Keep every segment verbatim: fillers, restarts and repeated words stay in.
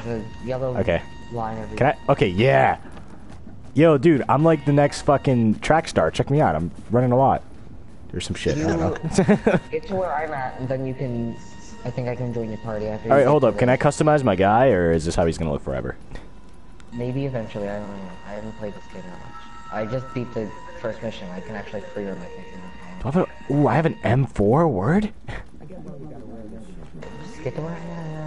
the yellow okay. line over Can I? Okay, yeah. Yo, dude, I'm like the next fucking track star. Check me out. I'm running a lot. There's some shit. You I don't know. get to where I'm at, and then you can. I think I can join your party after. All right, hold up. Can I customize my guy, or is this how he's gonna live forever? Maybe eventually. I don't know. I haven't played this game that much. I just beat the first mission. I can actually free roam. I think. Do I have a, ooh, I have an M four word. Just get to where I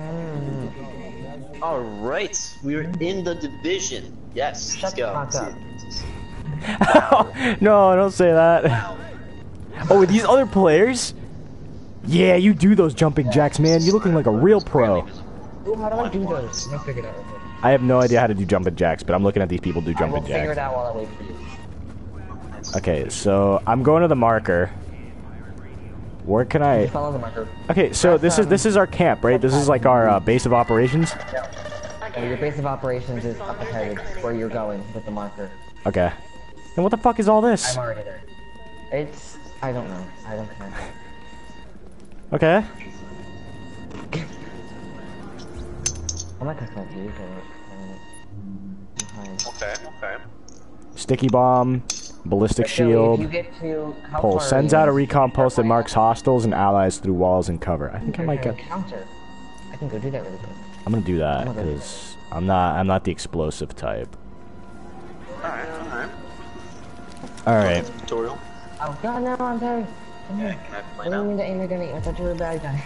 am. All right, we're in the division. Yes, Shut let's go. Wow. No, don't say that. Wow. Oh, are these other players? Yeah, you do those jumping jacks, man. You're looking like a real pro. Ooh, how do I do those? Let me figure it out. I have no idea how to do jumping jacks, but I'm looking at these people do jumping I will jacks. figure it out while I wait for you. Okay, so I'm going to the marker. Where can I? Follow the marker. Okay, so this is this is our camp, right? This is like our uh, base of operations. Yeah. So your base of operations is up ahead. It's where you're going with the marker. Okay. And what the fuck is all this? I'm already there. It's... I don't know. I don't care. Okay. I'm not gonna confuse you. Okay, okay. Sticky bomb, ballistic So shield, if you get to how pulse. far Sends are out a you? recon pulse that marks hostiles and allies through walls and cover. I think I might There's get. a counter. I can go do that really quick. I'm gonna do that I'm gonna go do because I'm not. I'm not the explosive type. Alright, alright. All right. Tutorial. Oh god, no, I'm sorry. Yeah, can I play I didn't now? mean to aim a gun at you. I thought you were a bad guy.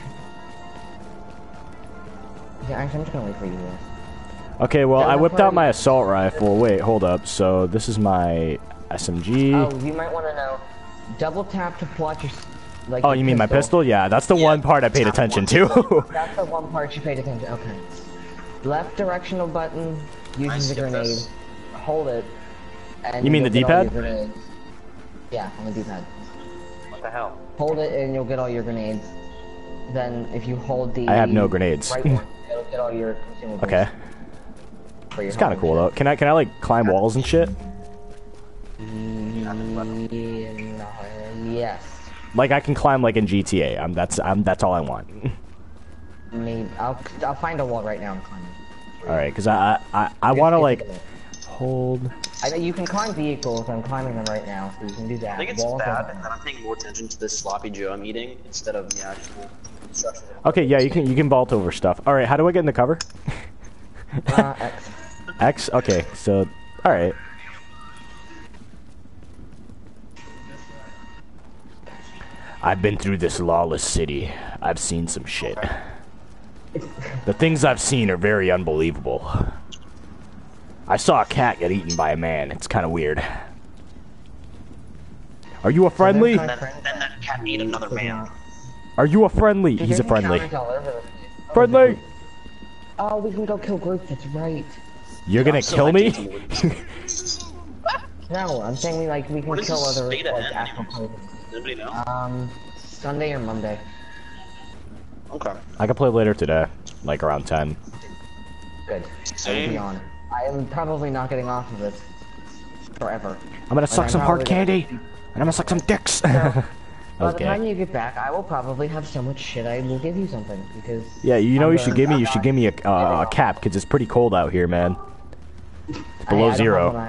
Yeah, actually, I'm just gonna wait for you here. Okay, well, Yeah, I that's whipped why out my we- assault rifle. Wait, hold up. So this is my S M G. Oh, you might want to know. Double tap to pull out your. s- Like Oh, your you mean my pistol? Yeah, that's the Yeah, one part I paid tap attention one. to. That's the one part you paid attention. Okay. Left directional button I uses the skip grenade. this. Hold it. And You mean you'll the get all your D-pad? grenades. Yeah, on the D-pad. What the hell? Hold it and you'll get all your grenades. Then if you hold the I have no grenades. right one, it'll get all your consumables. Okay. for your It's kind of health cool though. Can I can I like climb walls and shit? and shit. Yes. Like I can climb like in G T A. I'm that's I'm that's all I want. Maybe I'll I'll find a wall right now and climb it. All right, because I I I Just want to get like to the- hold. I know you can climb vehicles. I'm climbing them right now, so you can do that. I think it's Walls bad are- that I'm paying more attention to this sloppy Joe I'm eating instead of the actual construction. Okay, yeah, you can you can vault over stuff. All right, how do I get in the cover? Uh, X. X. Okay, so all right. I've been through this lawless city. I've seen some shit. The things I've seen are very unbelievable. I saw a cat get eaten by a man. It's kind of weird. Are you a friendly? And then, then that cat ate another man. Are you a friendly? He's a There's friendly. encounters all over the place. Oh, Friendly! Oh, we can go kill groups. That's right. You're gonna So kill I me? can do it. No, I'm saying we like we can When is kill this other beta like end actual anyways? players. Does anybody know? Um, Sunday or Monday. Okay. I can play later today, like around ten. Good. I will be Same. on. I am probably not getting off of this forever. I'm gonna suck I'm some hard probably gonna- candy, and I'm gonna suck some dicks. By the Okay. time you get back, I will probably have so much shit I will give you something because. Yeah, you know I'm you should a- give me. You should give me a uh, a cap because it's pretty cold out here, man. It's I- below I don't zero. have one.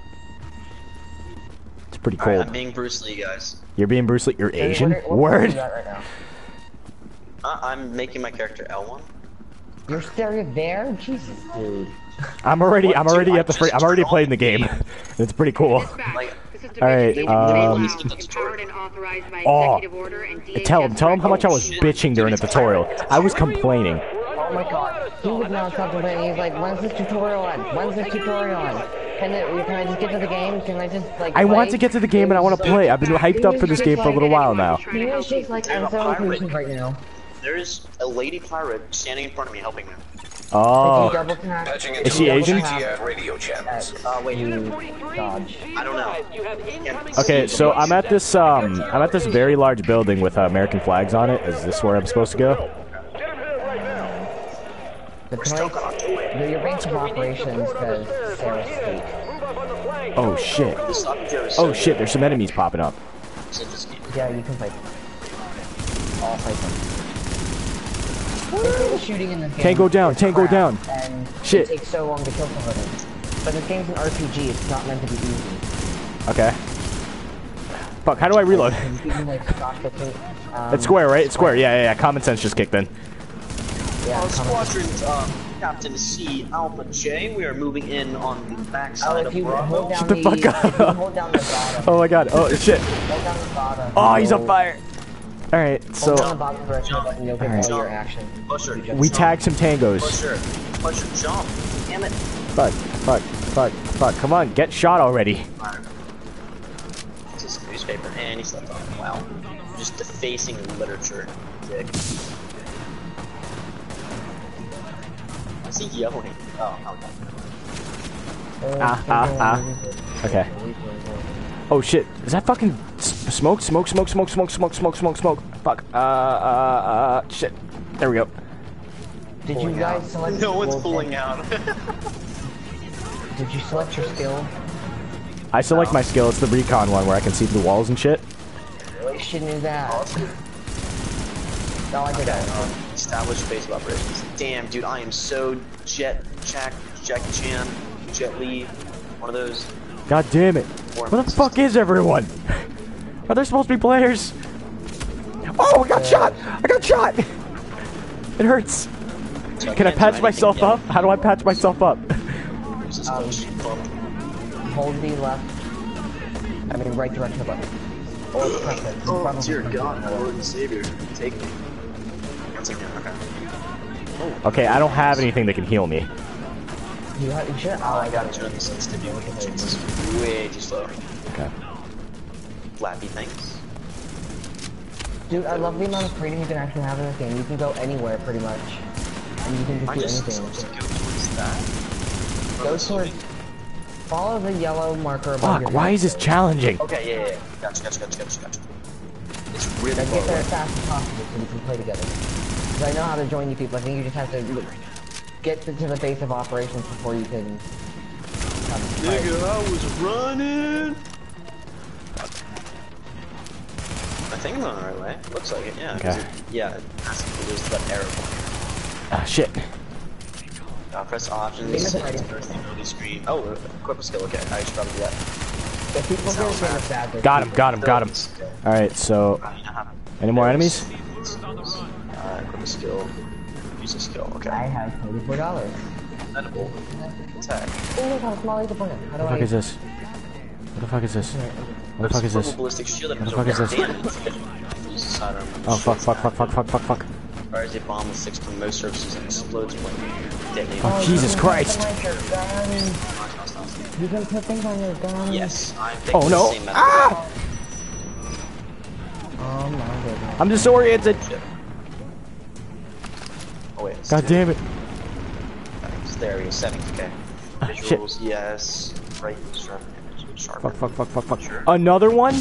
It's pretty Alright, cold. I'm being Bruce Lee, guys. You're being Bruce Lee. You're Hey, Asian. what are- what Word. are you at right now? Uh, I'm making my character L one. You're staring there? Jesus, dude. I'm already. I'm What, already dude, at the. I Free, just I'm already dropped playing the game. the It's pretty cool. Like, All right, um, oh, tell him. Tell him how much I was bitching during the tutorial. I was complaining. Oh my god. He would not stop complaining. He's like, when's this tutorial on? When's this tutorial on? Can, it, can I just get to the game? Can I just, like, I want play? to get to the game and I want to play. I've been hyped up for this game for a little while now. He was just like, I'm so impatient right now. there's a lady pirate standing in front of me helping me. If you Oh, double tap, is she Asian? Radio channels. Uh, wait, you dodge. I don't know. Can't Okay, see so the I'm at this um, I'm at this very large building with uh, American flags on it. Is this where I'm supposed to go? The place, the, your base of operations says Sarah State. Oh shit! The sloppy Joe is Oh so shit! There's some enemies popping up. good in this game. Yeah, you can fight them. I'll fight them. shooting in this game. Tango down, is tango crap, down. And Shit. It takes so long to kill somebody. But this game's an R P G. It's not meant to be easy. Okay. Fuck, how do I reload? You can, like, stop the thing. Um, It's square, right? It's square. Yeah, yeah, yeah. Common sense just kicked in. Yeah, Uh, common- Squadron uh, Captain C Alpha J, we are moving in on the Oh, backside if of you Bravo. hold down Shut the the, fuck up. if you hold down the bottom. Oh my god. Oh, shit. Hold down the bottom. Oh, he's on you'll- fire. Alright, so... Hold down the bottom direction button, you'll get all your action. Pusher, We tagged some tangos. Pusher, pusher, jump. Damn it. Fuck, fuck, fuck, fuck. Come on, get shot already. This is a newspaper, and he slept on it. Wow. Just defacing literature, dick. Is he yelling? Oh, okay. Ah, ah, ah. Okay. Oh shit, is that fucking s smoke? Smoke, smoke, smoke, smoke, smoke, smoke, smoke, smoke. Fuck. Uh, uh, uh, shit. There we go. Did you guys select No one's your pulling out. Did you select your skill? I select my skill, it's the recon one where I can see through walls and shit. Really shouldn't do that. No, I did that. Um, established base of operations. Damn, dude, I am so Jet, Jack, Jackie Chan, Jet Li, one of those. God damn it. Where the fuck is everyone? Are there supposed to be players? Oh, I got shot! I got shot! It hurts. So Can I can't do patch anything myself yet. up? How do I patch myself up? Just Um, go. Hold the left. I mean, right direction button. Or press it. Oh, Probably dear press God, it. my Lord and Savior, take me. Once again, okay. Okay, I don't have anything that can heal me. You, have, you should. Oh, I gotta turn the sensitivity. It's way too slow. Okay. Flappy things. Dude, I love the amount of freedom you can actually have in this game. You can go anywhere, pretty much. And you can just I do just anything. supposed to go towards that. Go towards... Follow the yellow marker above your Fuck, why head. is this challenging? Okay, yeah, yeah, yeah. Gotcha, gotcha, gotcha, gotcha, gotcha. It's really Now get there low. as fast as possible so we can play together. Because I know how to join you people. I think you just have to get to, to the base of operations before you can... Um, fight. Nigga, I was running! I think I'm on the right way. Looks like it, yeah. 'cause Okay. It, yeah, it has to lose that arrow. Ah, shit. Uh, press options. Think of it ready. First the ability screen. Oh, equip a skill. Okay, I should probably do that. If people get this game, it's bad. There's Got him, got him, got him. Skill. Alright, so... Uh, you know how to- Any more enemies? Uh, equip a skill. Use a skill. Okay. I have thirty-four dollars. Edible. Attack. Oh, look how small is the planet. How do What the I... fuck is this? What the fuck is this? What the fuck is this? Ballistic shield that What the fuck is this? Use a sidearm. Oh, fuck, fuck, fuck, fuck, fuck, fuck, fuck. Fires a bomb with six from most surfaces and explodes when detonated. Oh, Jesus Christ! You can put things on your gun. Yes, I'm Oh, taking no. the same method. Ah! Oh my goodness. I'm disoriented! Shit. Oh wait. it's God two. damn it. Nice, there we go. Settings. Okay. Ah, shit. Visuals. Yes. Right. Sharp image. Sharp. Fuck, fuck, fuck, fuck, fuck. Sure. Another one?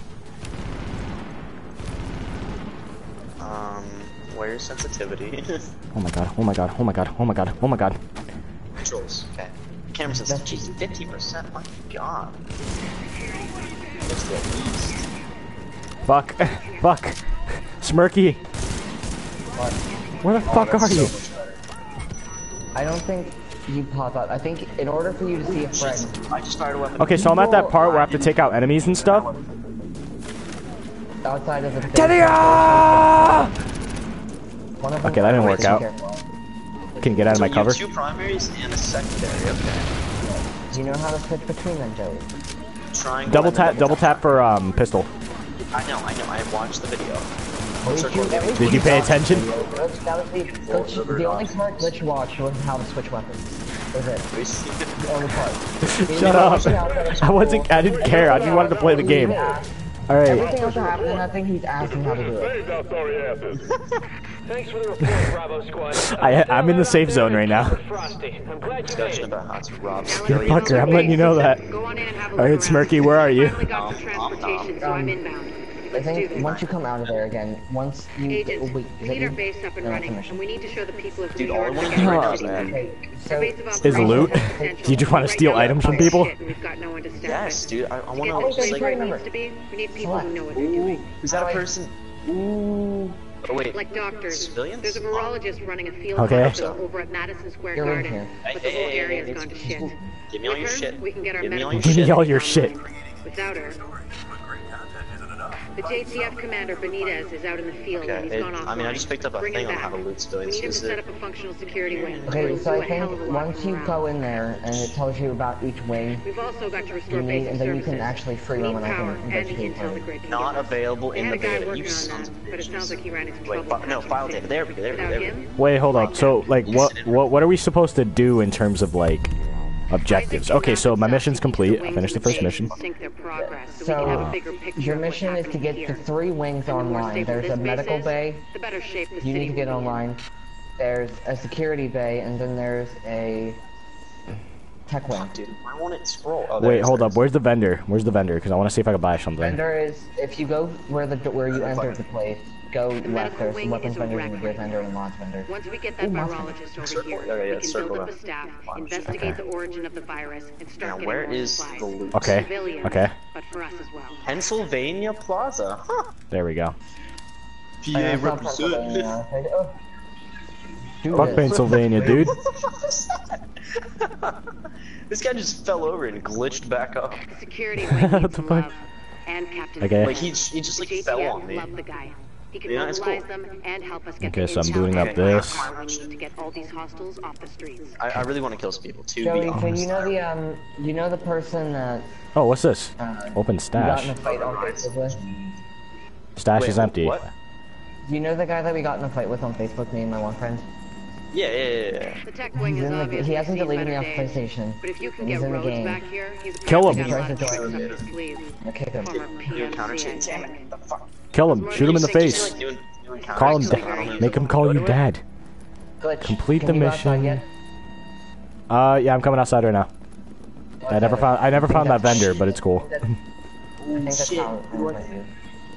Um. Where's sensitivity? Oh my god, oh my god, oh my god, oh my god, oh my god. Controls. Okay. Camera sensitivity. Jeez, fifty percent. My God. Looks the least. Fuck, fuck. Smirky, What? where the fuck Oh, that's are you? so much better. I don't think you pop out. I think in order for you to see a friend, I just fired a weapon. Okay, so I'm at that part where I have to take out enemies and stuff. outside of the base, Talia! one of them- Okay, that didn't Wait, work be out. careful. Can you get out of So my you cover? have two primaries and a secondary. Okay. Do you know how to switch between them, Joey? Triangle. Double and then tap, double tap for um pistol. I know, I know. I watched the video. At least you- at least Did you you pay got attention? it. Glitch, that was the, glitch, the only part Glitch watched was how to switch weapons. That was it. The only part. Shut up. I wasn't, I didn't care, I just wanted to play the game. Alright, Everything else that happened, and I think he's asking how to do it. Thanks for the report, Bravo Squad. I, I'm in the safe zone right now. Frosty, I'm glad you made Discussion it. about how to rob You civilians. fucker, I'm letting you know that. Go on in and have a Alright, look around. Smirky, where are you? Finally got some transportation, so I'm inbound. I Let's do think this. once you come out of there again, once you... Agents, oh, wait, is we that need our you? base up and No, running, that's a and we need to show the people of New Dude, all I York want that to do we're right now is ready. man. Okay, Our so... base of Is operations loot? has potential. Did you want to Right steal now, items from it's people? shit, and we've got no one to staff Yes, it. dude. I, I want To Oh, to get this wait, place where it remember. needs to be, we need people who Select. know what they're doing. Is that a person? Ooh, Oh wait, Like doctors, civilians? there's a virologist running a field Okay. hospital over at Madison Square You're in Garden, here. but the Hey, whole hey, area's hey, gone to hey, shit. Give me all With your her, shit. we can get our Give me all medical your Give me shit. all your shit. Without her, the J T F commander Benitez is out in the field Okay, and he's it- gone offline. I mean, I just picked up a Bring thing him on back. how to loot We civilians. need him to Is set it- up a functional security wing. Okay, It'll so do I a hell of a think lot once for you morale. go in there and it tells you about each wing, We've also got to restore you need, basic and then you services. can actually free We roam need and I power can and the investigate intel the further. grid can Not give us. available They in had the a guy beta. You working on sons that, of but it sounds bitches. like he ran into Wait, trouble. fi- no, patching file things. data. There we go. There we go. Without There we go. him, Wait, hold up. So, like, what, what, what are we supposed to do in terms of like objectives? Okay, so my mission's complete. I finished the first mission. So, your mission is to get the three wings online. There's a medical bay. The better shape the You city need to get will be in. online. There's a security bay, and then there's a tech wing. Dude, why won't it scroll? Oh, there it Wait, is, hold there up. it is. Where's the vendor? Where's the vendor? Because I want to see if I can buy something. Vendor is, if you go where the where you entered the place, go left. medical There's wing weapons is a vendor, wreck and a gear right vendor, and a mods vendor. Once we get that Ooh, monster. virologist over Circle? here, Yeah, yeah, we it's can circle build up left. a staff, Fine. investigate the origin of the virus, and start Now, getting where more is supplies. the loot? Okay. Civilians, Okay. but for us as well. Pennsylvania Plaza. Huh. There we go. P I A saw Pennsylvania. I was like, oh. Do Fuck this. Pennsylvania, dude. This guy just fell over and glitched back up. The security wing What needs the some fuck? love. And Captain Okay. Like he, he just like the fell J T F on me. love the guy. He can Yeah, it's mobilize cool. them and help us get Okay, the so I'm intel booting and up this. power we need to get all these hostiles off the streets. I, I really want to kill some people. To be Joey, so honest. you know the um, you know the person that Oh, what's this? uh, Open you got stash. in a fight on Facebook with? Stash Wait, is empty. What? Do you know the guy that we got in a fight with on Facebook? Me and my one friend. Yeah, yeah, yeah, yeah. The tech wing He's is in the, obviously he hasn't seen deleted me better off days. PlayStation. But if you can and he's get in the Rhodes game. back here, he's Kill him. got a lot of He tries tricks to up join his sleeve. I kicked him. Former Do a counter P M C, I shit. Damn think. it. The fuck. Kill him. Shoot him in the face. Like doing, doing counter Call him shit. I dad. don't know. Make him call you Do it. dad. Glitch, Complete can the you go outside mission. yet? Uh, yeah, I'm coming outside right now. I never found. I never found that vendor, but it's cool. I think that's Shit. how it What? might be.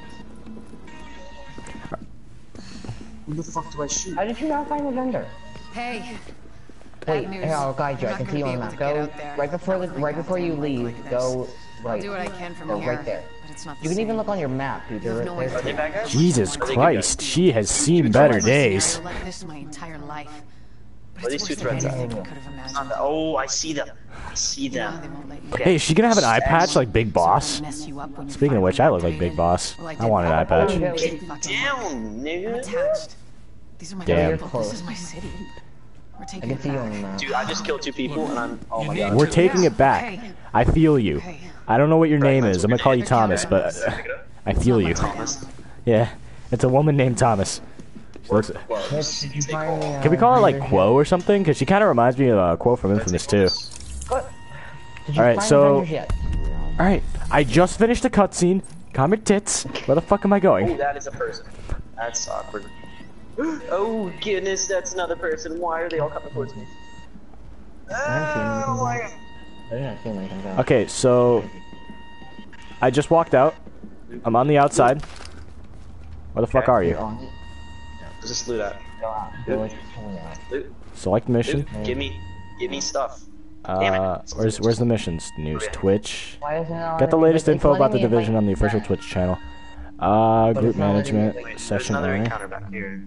Who the fuck do I shoot? How did you not find the vendor? Hey. Wait, Bad news. here, I'll guide you. You're I can not see you gonna on be the map. able to Go get out there. right before the Probably right before you like leave. this. Go right. I'll do what I can from Go here. right there. But it's not the You can same. even look on your map, dude. You have There- no there's- Are they bad guys? Jesus Are they good Christ, guys? she has seen better days. Like this my entire life. But Where it's these two worse than threads at? anything I could have imagined. Oh, I see them. I see Now them. they won't let you. Okay. Hey, is she gonna have an eye patch like Big So Boss? they'll mess you up when you Speaking of which, I look like finally Big Boss. Well, I I did want an eye patch. Yeah. Get fucking Down, I'm nigga. attached. These are my Damn. people. This is my city. We're I taking can it see you on the back. map. Dude, I just killed two people and I'm. Oh my god. We're taking it back. Okay. I feel you. Okay. I don't know what your name is. I'm gonna call you Thomas, but I feel you. Thomas. Yeah, it's a woman named Thomas. She looks. Mitch, did you find the, uh, Can we call her like vendor Quo or something? Because she kind of reminds me of uh, Quo from Infamous too. yet? What? Did you Alright, find so- the vendors yet? All right, I just finished a cutscene. Calm your tits. Where the fuck am I Oh, going? that is a person. That's awkward. Oh goodness, that's another person. Why are they all coming towards me? I haven't seen anything. Oh, yet. I didn't see anything. yet. Okay, so I just walked out. I'm on the outside. Where the fuck Okay. are You're you? on it. Let's just loot that. Go out. Go like, pull out. Loot. Select mission. Loot. Give me, give me stuff. Damn it. Uh, where's where's the missions news? Twitch. Why isn't it not Get the letting me- latest it's info about the letting me division on the invite- official Twitch channel. Uh, But group it's not letting me management invite- Wait, there's session another owner. encounter back here.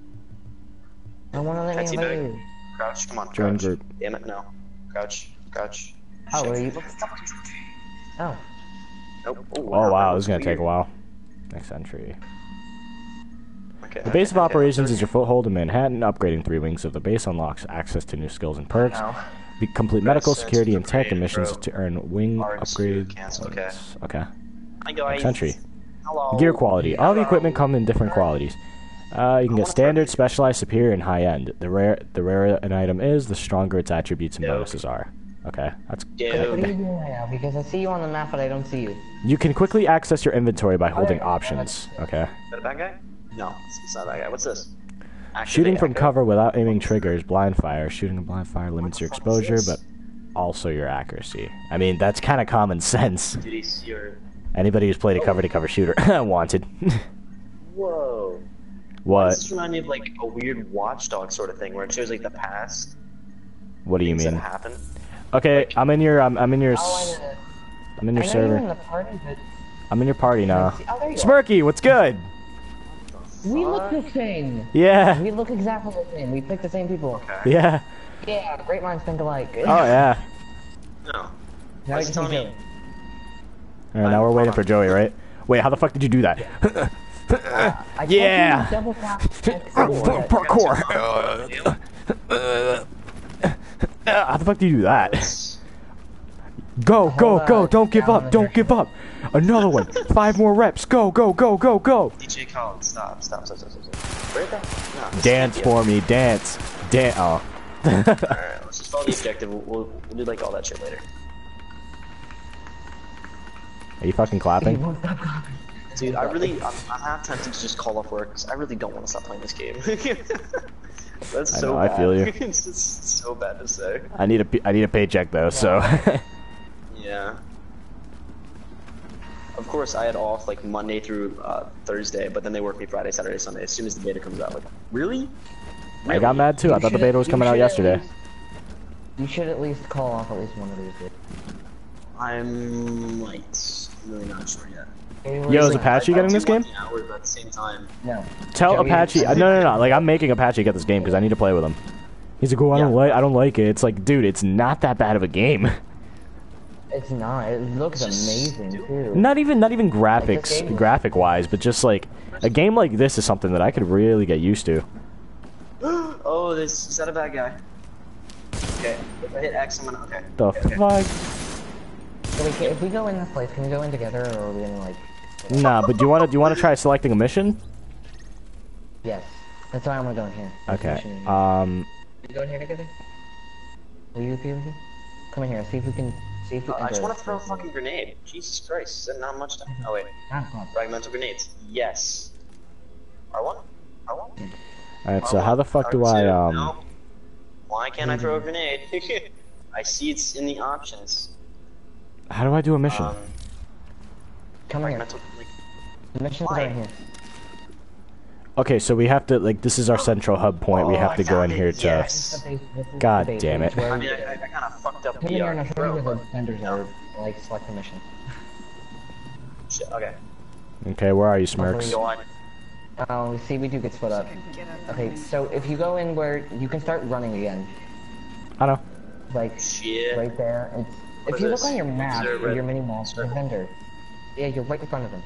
I want to let me Fancy invite bag. you. Crouch, come on, Join crouch. group. Damn it, no. Crouch, crouch. Oh, Shit. were you? Oh. Nope. Oh wow, this is gonna take a while. Next entry. Okay, The base of okay, operations okay. is your foothold in Manhattan. Upgrading three wings of the base unlocks access to new skills and perks. Now, Be complete medical, Press security, and tech, upgrade, and missions bro. to earn wing Hard to upgrade. cancel, okay. Okay. Hi guys. Next entry. Hello. Gear quality. All the Hello. equipment come in different qualities. Uh, you can get standard, specialized, superior, and high end. The rare, the rarer an item is, the stronger its attributes and Dope. bonuses are. Okay, that's What Dude. are you doing right now? Because I see you on the map, but I don't see you. You can quickly access your inventory by holding options. Okay. Is that a bad guy? No, it's, it's not a bad guy. What's this? Activate Shooting from echo. cover without aiming triggers blind fire. Shooting a blind fire limits your exposure, but also your accuracy. I mean, that's kind of common sense. Did he see your... Anybody who's played a cover-to-cover shooter, wanted. Whoa. What? This reminds me of like a weird watchdog sort of thing where it shows like the past What do you things mean? that happen. Okay, I'm in your, I'm, I'm in your, Oh, I s- know. I'm in your I know you're in server. the party, but I'm in your party now. Oh, there you are. Smirky, what's good? We look the same. Yeah. We look exactly the same. We picked the same people. Okay. Yeah. Yeah, great minds think alike. Oh yeah. No. Now Why we is he just telling need me? Joey. Alright, now we're waiting for Joey, right? Wait, how the fuck did you do that? I told Yeah. you double tap X Parkour. How the fuck do you do that? Go, go, Hold go! on, Don't give down up! Don't give up! Another one! Five more reps! Go, go, go, go, go! D J Colin, stop, stop, stop, stop, stop. stop. Right there? No, this Dance can't be for me, dance, dance. Oh. it. Alright, let's just follow the objective. We'll, we'll, we'll do like all that shit later. Are you fucking clapping? Dude, I really, I'm, I'm half tempted to just call off work because I really don't want to stop playing this game. That's I so know, I bad. feel you. It's just so bad to say. I need a, p- I need a paycheck though, so. Yeah. Of course, I had off like Monday through uh, Thursday, but then they work me Friday, Saturday, Sunday. As soon as the beta comes out, like, really? I got mad too. I thought the beta was coming out yesterday. You should at least call off at least one of these days. I'm like really not sure yet. Yo, is Apache getting this game? Hours, but at the same time, No. Tell Joey- Apache. Uh, no, no, no. Like I'm making Apache get this game because I need to play with him. He's like, oh, I don't Yeah. like, I don't like it. It's like, dude, it's not that bad of a game. It's not. It looks Just amazing stupid. too. Not even, not even Like, graphics, this game- graphic wise, but just like a game like this is something that I could really get used to. oh, this is that a bad guy? Okay, if I hit X, I'm gonna okay. The okay, okay. fuck? So we can, if we go in this place, can we go in together, or are we gonna like? Nah, but do you want to, do you want to try selecting a mission? Yes. That's why I'm gonna go in here. Okay. Can Um. we go in here together? Will you be with me? Come in here. See if we can. See if we. Uh, I enter just want this to throw a place. fucking grenade. Jesus Christ, is that not much time? Oh wait, Ah, come on. fragmental grenades. Yes. R one? R one? All right. So how the fuck do I um? No. Why can't I throw a grenade? I see it's in the options. How do I do a mission? Um, Come in here. fragmental, like, The missions why? are in here. Okay, so we have to like this is our central hub point. we Oh, have I to go in found here it, to. yes. This is the base- this is the God base, damn which it. is where I we- mean, I, I, I kind of fucked up Come in the here uh, and I'll show you throw, where the but- vendors no. are. Like, select the mission. Shit, okay. Okay, where are you, Hopefully Smirks? Go on. Oh, see, we do get split up. Get up. Okay, so if you go in where you can start running again, I know. like Shit. right there. It's, What if is you this? look on your Is map there a or red your mini map, the circle? vendor. Yeah, you're right in front of him.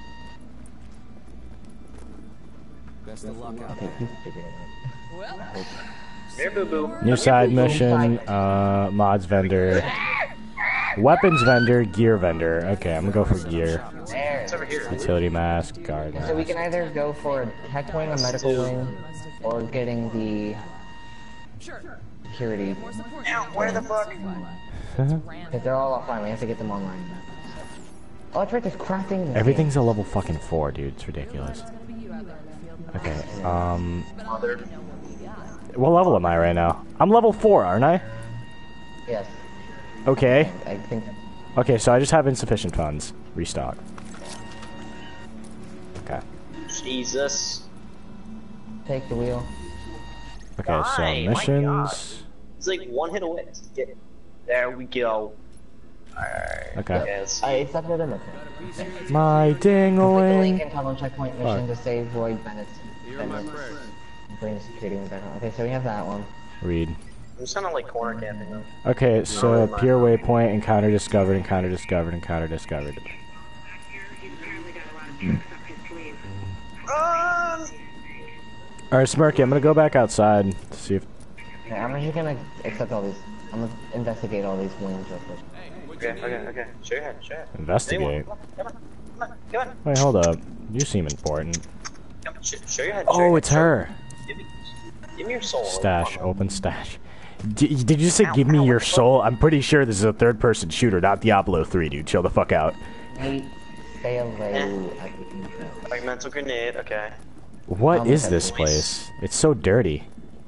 Best of luck out Okay, there. he's figured it out. Here, boo boo. New side mission. Uh, mods vendor. Weapons vendor. Gear vendor. Okay, I'm gonna go for gear. There. It's over here. Utility mask. Guard So we mask. can either go for a tech wing, a medical wing, or getting the security. Ow, where the fuck? Because they're all offline, we have to get them online. Oh, that's right, there's crafting in this Everything's a level fucking four, dude. It's ridiculous. Okay. Um. Mother. What level am I right now? I'm level four, aren't I? game. Yes, Okay. I think. Okay, so I just have insufficient funds. Restock. Okay. Jesus. Take the wheel. Okay, so Why? My missions. It's like one hit away. Get, there we go. Alright. Okay. Okay, let's see. I accepted a mission. My Click the link ding-a-ling. and tunnel checkpoint mission to save Roy Bennett's Bennett. Bring security in back on. Okay, so we have that one. Read. I'm just kind of like corner camping them. Okay, so pure waypoint, encounter discovered, encounter discovered, encounter discovered. Run! Alright, Smirky, I'm gonna go back outside to see if. Okay, I'm just gonna accept all these. I'm gonna investigate all these wings real quick. Okay, okay, okay. Show your head, show your head. Investigate. Come on, come on, come on, come on. Wait, hold up. You seem important. Come on, sh show your head. show your Oh, head, it's show- her. Give me, give me your soul. like, Stash, come on. open stash. D did you say Ow, give me ow, your what the fuck? soul? I'm pretty sure this is a third person shooter, not Diablo three, dude. Chill the fuck out. Wait, stay away. Eh. I can- Fragmental grenade, okay. What Um, is okay, this boys. place? It's so dirty.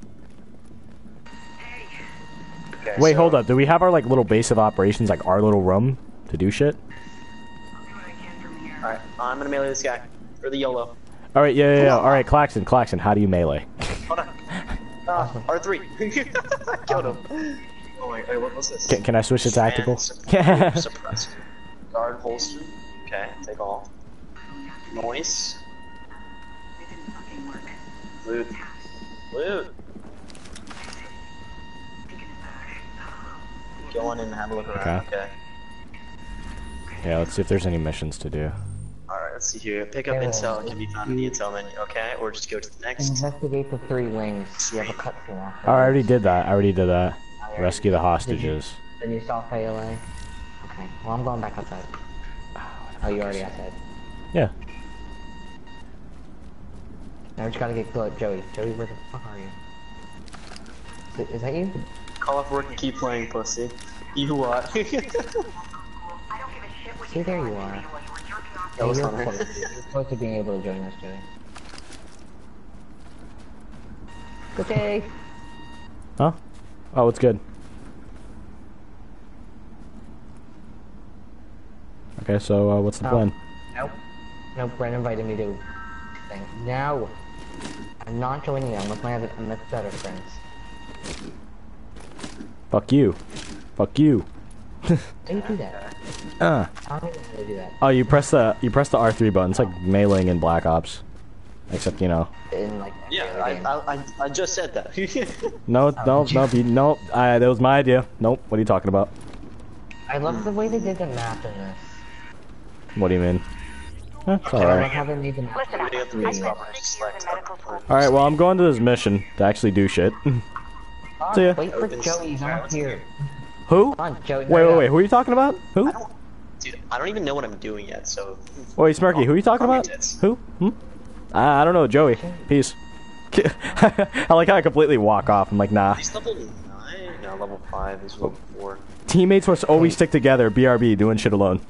Okay, Wait, so- hold up. Do we have our like little base of operations, like our little room to do shit? Alright, I'm gonna melee this guy. For the YOLO. All right, yeah, yeah, yeah. All right, Claxon, Claxon, how do you melee? Hold on. Uh, R three. Killed him. Oh wait, wait, what was this? Can, can I switch to tactical? Sup- Suppress. Guard holster. Okay, take all. Noise. Loot. Loot. Go on in and have a look around. Okay. Okay. Yeah, let's see if there's any missions to do. Alright, let's see here. Pick up Yeah. intel can be found in the intel menu, okay? Or just go to the next. Investigate the three wings. You have a cutscene after. Oh, I already did that. I already did that. Rescue the hostages. Then you saw Faye away. Okay. Well, I'm going back outside. Oh, you already outside. Yeah. Now we just gotta get Glo- Joey. Joey, where the fuck are you? Is, it, is that you? Call off work and keep playing, pussy. You what? See, there you are. That was you're, Hunter. close. You're close to being able to join us, Joey. Good day. Huh? Oh, it's good. Okay, so uh, what's the Oh. plan? Nope. Nope, Brent invited me to thing. No! I'm not joining them with my other with better friends. Fuck you. Fuck you. How do you do that? Uh. I don't know how to do that. Oh, you press the you press the R three button. It's like meleeing in Black Ops, except you know. In like every Yeah, other I, game. I, I, I just said that. No, no, no, be, no. I, that was my idea. Nope. What are you talking about? I love the way they did the map in this. What do you mean? Eh, it's I love alright. how they made the map. Looking at the base property, select up. Alright, well, I'm going to this mission to actually do shit. Oh, See ya. wait for Joey, he's not here. Who? Come on, Joey. Wait, hurry wait, up. wait. Who are you talking about? Who? I don't, dude, I don't even know what I'm doing yet, so. Wait, Smirky, who are you talking Probably about? tits. Who? Hmm? I, I don't know, Joey. Peace. I like how I completely walk off. I'm like, nah. He's level nine? No, level five. He's level four. Teammates must always stick together. B R B, doing shit alone.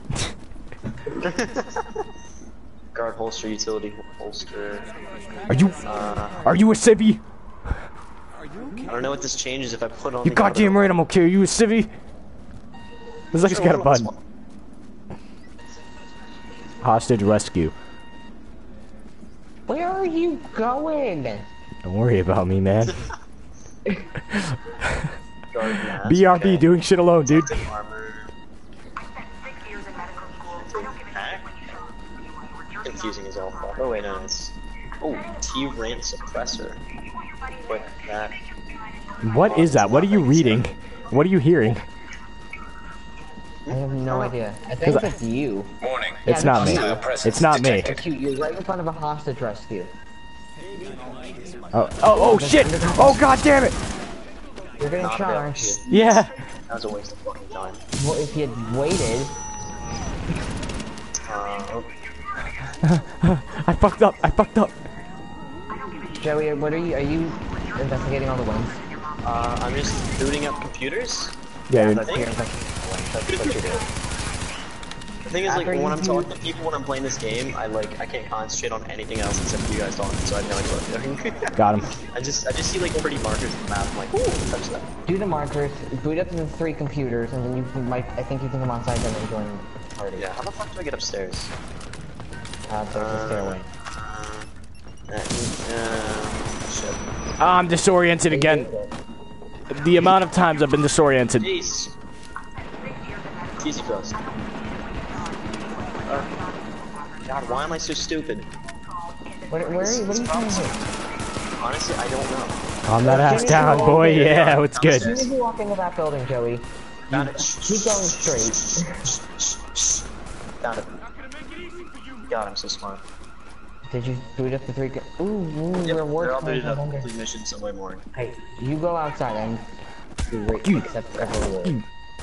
Guard holster, utility holster. Are you? Uh, Are you a civvy? I don't know what this changes if I put on You the goddamn right, I'm okay. Are you a civvy? Looks like it's got a button. Hostage rescue. Where are you going? Don't worry about me, man. Guard mask, B R B okay. doing shit alone, dude. Armor. Hack? Confusing as all fuck. Oh wait, no, it's oh T-rant suppressor. Quick that. What is that? What are you reading? What are you hearing? I have no idea. I think Cause I- it's you. Warning. It's Yeah, not me. that's It's not me. It's you. You're right in front of a hostage rescue. Oh, oh, oh shit! Oh god damn it! You're getting Not shot, a bit. aren't you? Yeah. That was a waste of fucking time. Well, if you had waited, Uh, I fucked up. I fucked up. Joey, what are you? Are you investigating all the wings? uh, I'm just booting up computers. Yeah, dude. That's, you're investigating all the wings. That's what you're doing. The thing is, like, After when you I'm do- talking to people when I'm playing this game, I like I can't concentrate on anything else except you guys talking, so I have no idea what I'm doing. Got him. I just I just see like pretty markers on the map. I'm like, ooh, touch that. Do the markers, boot up the three computers, and then you can, might. I think you can come on site and then join the party. Yeah, how the fuck do I get upstairs? Uh, there's a stairway. Uh, uh, shit. Ah, I'm disoriented again. The amount of times I've been disoriented. Jeez. Easy cross. Uh, God, why am I so stupid? Where, where are you? What are you trying to do? Honestly, I don't know. Calm that ass down, boy. Yeah, it's As soon good. as you walk into that building, Joey, Found it. keep going straight. Found it. God, I'm so smart. Did you boot up the three? Co ooh, ooh Yep, your they're work all booted comes up. under. Complete mission somewhere more. Hey, you go outside and great, accept every word.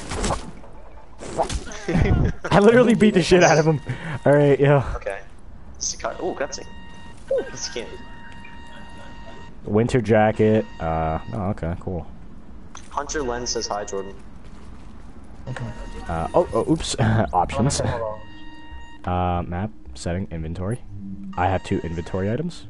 I literally beat the shit out of him. Alright, yeah. Okay. Cut. Oh, cutscene. Ooh, this can't. Winter jacket. Uh, oh, okay, cool. Hunter Len says hi, Jordan. Okay. Uh, oh, oh, oops. Options. Hold Uh, map, setting, inventory. I have two inventory items.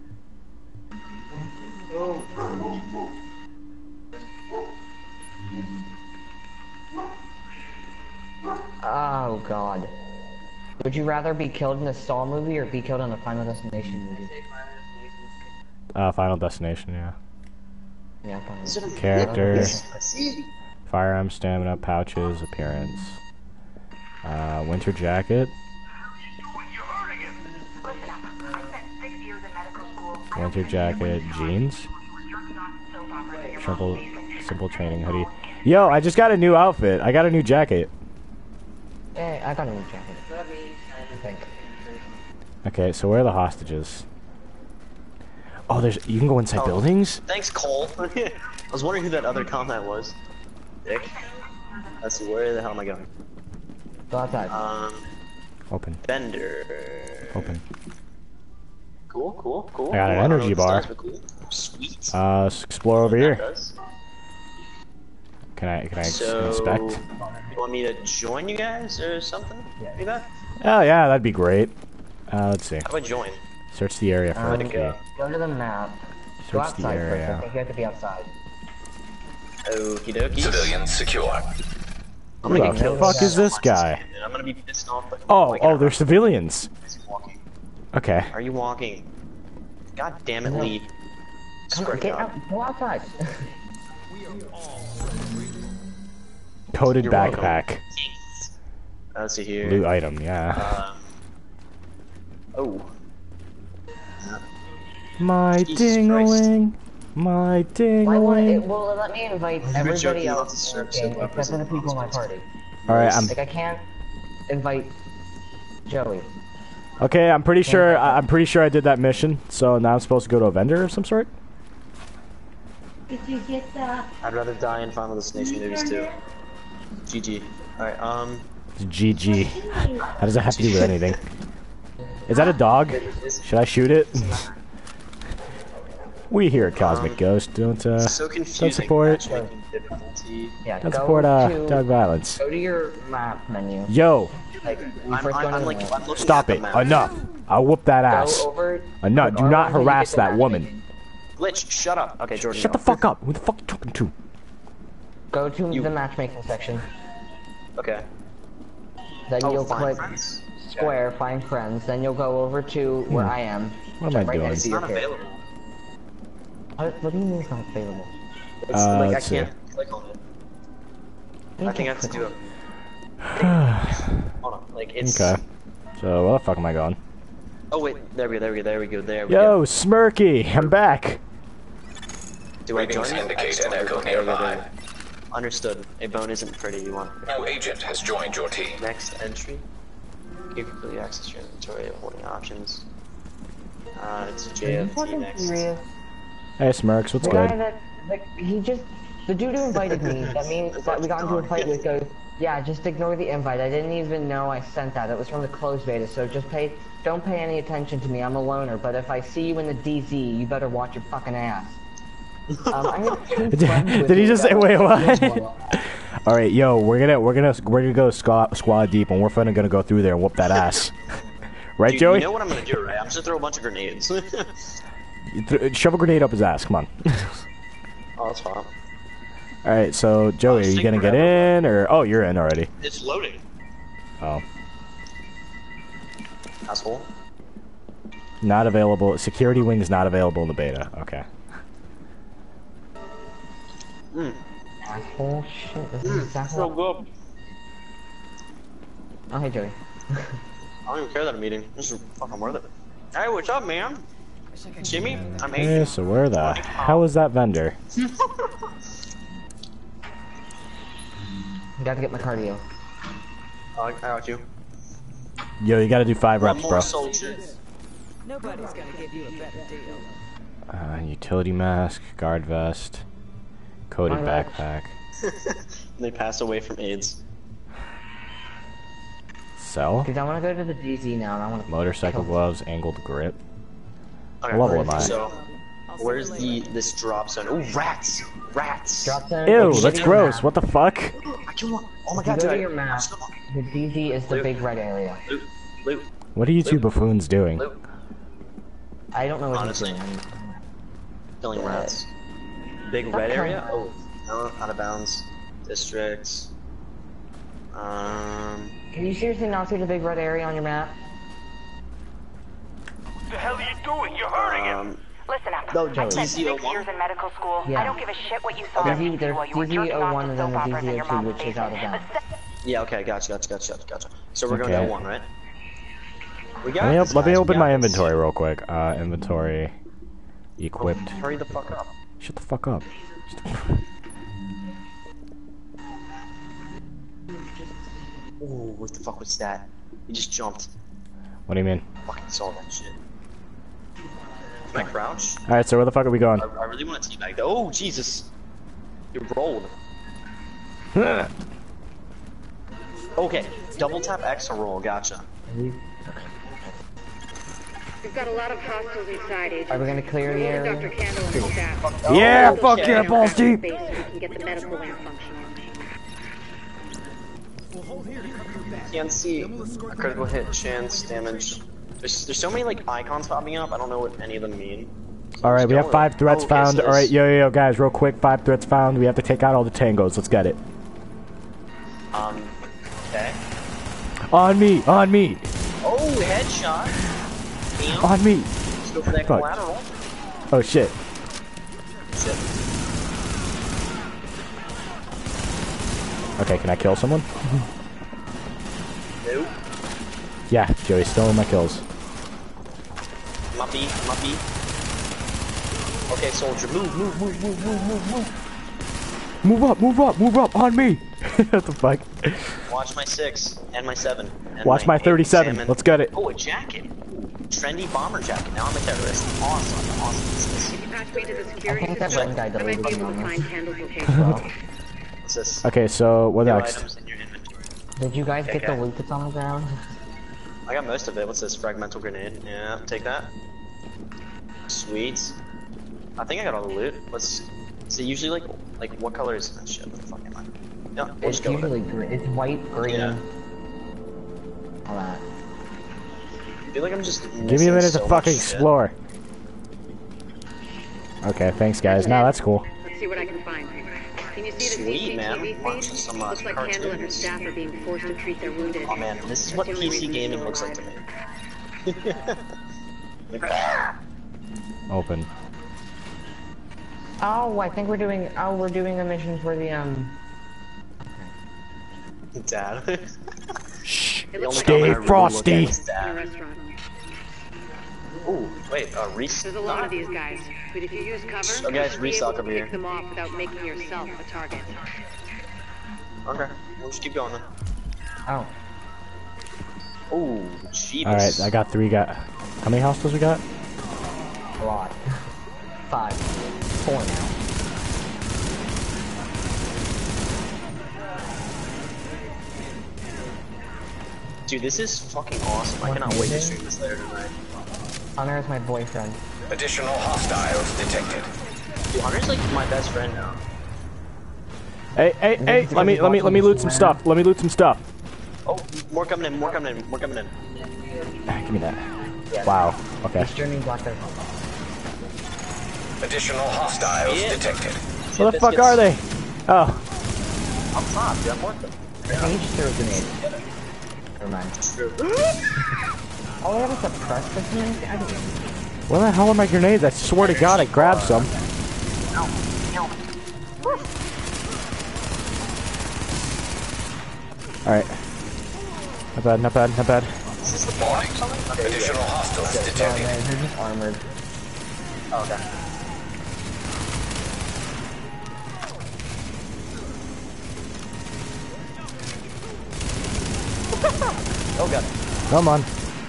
Oh god. Would you rather be killed in a Saw movie or be killed in a Final Destination movie? Uh, Final Destination, yeah. Yeah, Final Is it a- Characters. I see. Firearm, stamina, pouches, appearance. Uh, winter jacket. Winter jacket, jeans. Simple, simple training hoodie. Yo, I just got a new outfit. I got a new jacket. Hey, I got a new jacket. I think. Okay, so where are the hostages? Oh, there's. You can go inside Oh, buildings. Thanks, Cole. I was wondering who that other combat was. Dick. Let's see, where the hell am I going? Go outside. Um, Open. Bender. Open. Cool, cool, cool. I got an Cool. don't know energy what this bar. does, but cool. Sweet. Uh, let's explore over That here. does. Can I? Can I ex- So, inspect? you want me to join you guys or something? Yeah. Maybe that? Oh yeah, that'd be great. Uh, let's see. How about join? Search the area for Um, a key. go. Go to the map. Go Search the outside first. I area. think you have to be outside. Okie dokie. Civilians secure. I'm Who gonna the get killed fuck so is this much guy? game, and I'm gonna be pissed off. But Oh, my oh, God. they're civilians. Is he walking? Okay. Are you walking? God damn it, No. leave. Come Swear on, to get God. out. Go outside. Coded You're welcome. backpack. Uh, Let's see here. Loot item, yeah. Um, oh. My Jesus ding-a-ling. My Why won't it? ding-a-ling. Well, let me invite You're everybody joking about else the in search the game of except for the people in my party. Alright, I'm... Like I can't invite Joey. Okay, I'm pretty sure, I, I'm pretty sure I did that mission, so now I'm supposed to go to a vendor of some sort? Did you get the... I'd rather die in Final Destination movies too. G G. Alright, um... G G. How does that have to do with anything? Is that a dog? Should I shoot it? We here at Cosmic Um, Ghost don't, uh, so don't confusing. support, matchmaking difficulty. Yeah, don't go support, uh, to, dog violence. Go to your map menu. Yo, Like, you I'm, first I'm, go to I'm the like, map. I'm looking stop at it. the map. Enough. I'll whoop that ass. Go over. Enough. Do click not R one till you harass get to that woman. matchmaking. Glitch, shut up. Okay, Jordan. Shut go. the fuck up. Who the fuck you talking to? Go to You- the matchmaking section. Okay. Then Oh, you'll find click friends? square, find friends. Then you'll go over to where I am. What am I right doing? next It's to your not character. available. What, what do you mean it's not available? It's Uh, like I let's see. can't click on it. I think I have to do it. Hold on. Like it's. Okay. So, where the fuck am I going? Oh wait, there we go, there we go, there we go, there we Yo, go. Smirky, I'm back. Do I Ratings join you? indicate Excellent. an echo Okay, okay, nearby. okay. Understood. A bone isn't pretty. You want New agent has joined your team. next entry. You can completely access your inventory holding options. Uh, it's Are J you F T fucking next. serious? Hey, Smirks, what's The guy good? that, like, he just, the dude who invited me, that means that we got into a fight with goes, yeah, just ignore the invite. I didn't even know I sent that. It was from the closed beta, so just pay, don't pay any attention to me. I'm a loner, but if I see you in the D Z, you better watch your fucking ass. Um, I have two friends with Did he me just that say, wait, watch what? this. Alright, yo, we're gonna, we're gonna, we're gonna go squad, squad deep, and we're finna gonna go through there and whoop that ass. Right, Dude, Joey? you know what I'm gonna do, right? I'm just gonna throw a bunch of grenades. Oh, You th shove a grenade up his ass, come on. oh, that's fine. Alright, so, Joey, are you stick gonna get forever, in, or, oh, you're in already. It's loading. Oh. Asshole. Not available, security wing's not available in the beta, okay. Mm. Asshole shit, this is So asshole. good. Oh, hey, Joey. I don't even care that I'm eating. This is fucking worth it. Hey, what's up, man? See me? I'm Okay, Asian. so where the hell is that vendor? Gotta get my cardio. Oh, I got you. Yo, you gotta do five One reps, more bro. soldier. Nobody's gonna give you a better deal. Uh, utility mask, guard vest, coated My bad. backpack, They pass away from AIDS. cell, Cause I wanna go to the D Z now and I wanna motorcycle kill- gloves, angled grip. Okay, What level am I? So, where's the this drop zone? Oh, rats! Rats! Drop zone. Ew, if you go that's to your gross. map- What the fuck? I can walk. Oh my If you god, go dude! to your map, the D Z is the Loot. big red area. Loot, loot, What are you two buffoons doing? loot. I don't know what Honestly. he's doing. Killing rats. Big Stop red killing area? rats. Oh, no, out of bounds. Districts. Um. Can you seriously not see the big red area on your map? What the hell are you doing? You're hurting him. Um. Listen up. No, I spent D Z oh six one. years in medical school. Yeah. I don't give a shit what you saw Okay. on T V There's while you were D Z jerking oh off one to and then soap the operas in D Z your oh two, mom's which is out of basement. bounds. Yeah, okay, gotcha, gotcha, gotcha, gotcha, gotcha. So we're going Okay. to one, right? We got Let me, this, op let me guys, we open got my this. inventory real quick. Uh, inventory. Equipped. Oh, hurry the fuck up. Shut the fuck up. Ooh, what the fuck was that? He just jumped. What do you mean? I fucking saw that shit. Can I crouch? Alright, so where the fuck are we going? I, I really want to teabag. Oh, Jesus. You rolled. Okay, double tap X to roll, gotcha. We've got a lot of hostiles inside, Agent. Are we gonna clear the area? Doctor Candle and his staff. Yeah, Oh, fuck okay. yeah, balls deep! We can get the medical lamp functioning. Can't see. A critical hit, chance, damage. There's, there's so many like icons popping up, I don't know what any of them mean. So Alright, we have going. five threats Oh, okay, found. so Alright, this- yo, yo, yo, guys, real quick, five threats found. We have to take out all the tangos. Let's get it. Um, okay. On me, on me, Oh, headshot. Damn. on me. Let's go for that Fuck. collateral. Oh shit. Shit. Okay, can I kill someone? Nope. Yeah, Joey's stealing my kills. Muppy, muppy. Okay, soldier, move, move, move, move, move, move, move. Move up, move up, move up, on me! What the fuck? Watch my six and my seven. And Watch my eight thirty-seven. salmon. Let's get it. Oh, a jacket. Trendy bomber jacket. Now I'm a terrorist. Awesome, awesome. If you patch me to the security I think that system, one guy I might deleted be able them to on find this. Candle's location. What's this? Okay, so what New next? items in your inventory. Did you guys Okay, get the okay. loot that's on the ground? I got most of it. What's this? Fragmental grenade. Yeah, take that. Sweet. I think I got all the loot. What's... Is it usually like... Like, what color is that shit? What the fuck am I? No, we'll It's just go with usually it. green. It's white, green. Yeah. All that. I feel like I'm just Give me a missing minute so to much fucking shit. explore. Okay, thanks guys. Now that's cool. Let's see what I can find. Can you see the Sweet, man. C C T V Watching feed? some, uh, Looks like Candle and her cartoons. staff are being forced to treat their wounded. Oh man, this is what That's the only P C reason gaming he's looks still like to me. Open. Oh, I think we're doing. Oh, we're doing a mission for the um. Dad. Shh. It looks like Stay a really frosty. look at is in a Dad. restaurant. Ooh, wait, uh, Reese. There's a lot of these guys, but if you use cover, Oh, guys, you should be restock able to over here. pick them off without making yourself a target. Okay, we'll just keep going then. Oh, Ooh, jeebus. Alright, I got three got how many hostiles we got? a lot. Five. Four now. Dude, this is fucking awesome. I What cannot wait to is it? stream this later tonight. Hunter is my boyfriend. Additional hostiles detected. Dude, Hunter's like my best friend now. Hey, hey, hey, let me let me let me loot some stuff. Let me loot some stuff. Oh, more coming in, more coming in, more coming in. Ah, give me that. Wow. Okay. Streaming Black Ops. Additional hostiles Yeah. detected. Where the fuck are they? Oh. Up top, dude, I'm worth them. I think he just threw a grenade. Never mind. True. Oh, I have a suppress this thing? I didn't. Where the hell are my grenades? I swear to God, I grabbed some. Alright. Not bad, not bad, not bad. Is this the boss coming? Okay, Additional yeah. hostiles Oh detected. man, they're just armored. Oh, okay. Oh god. Come on.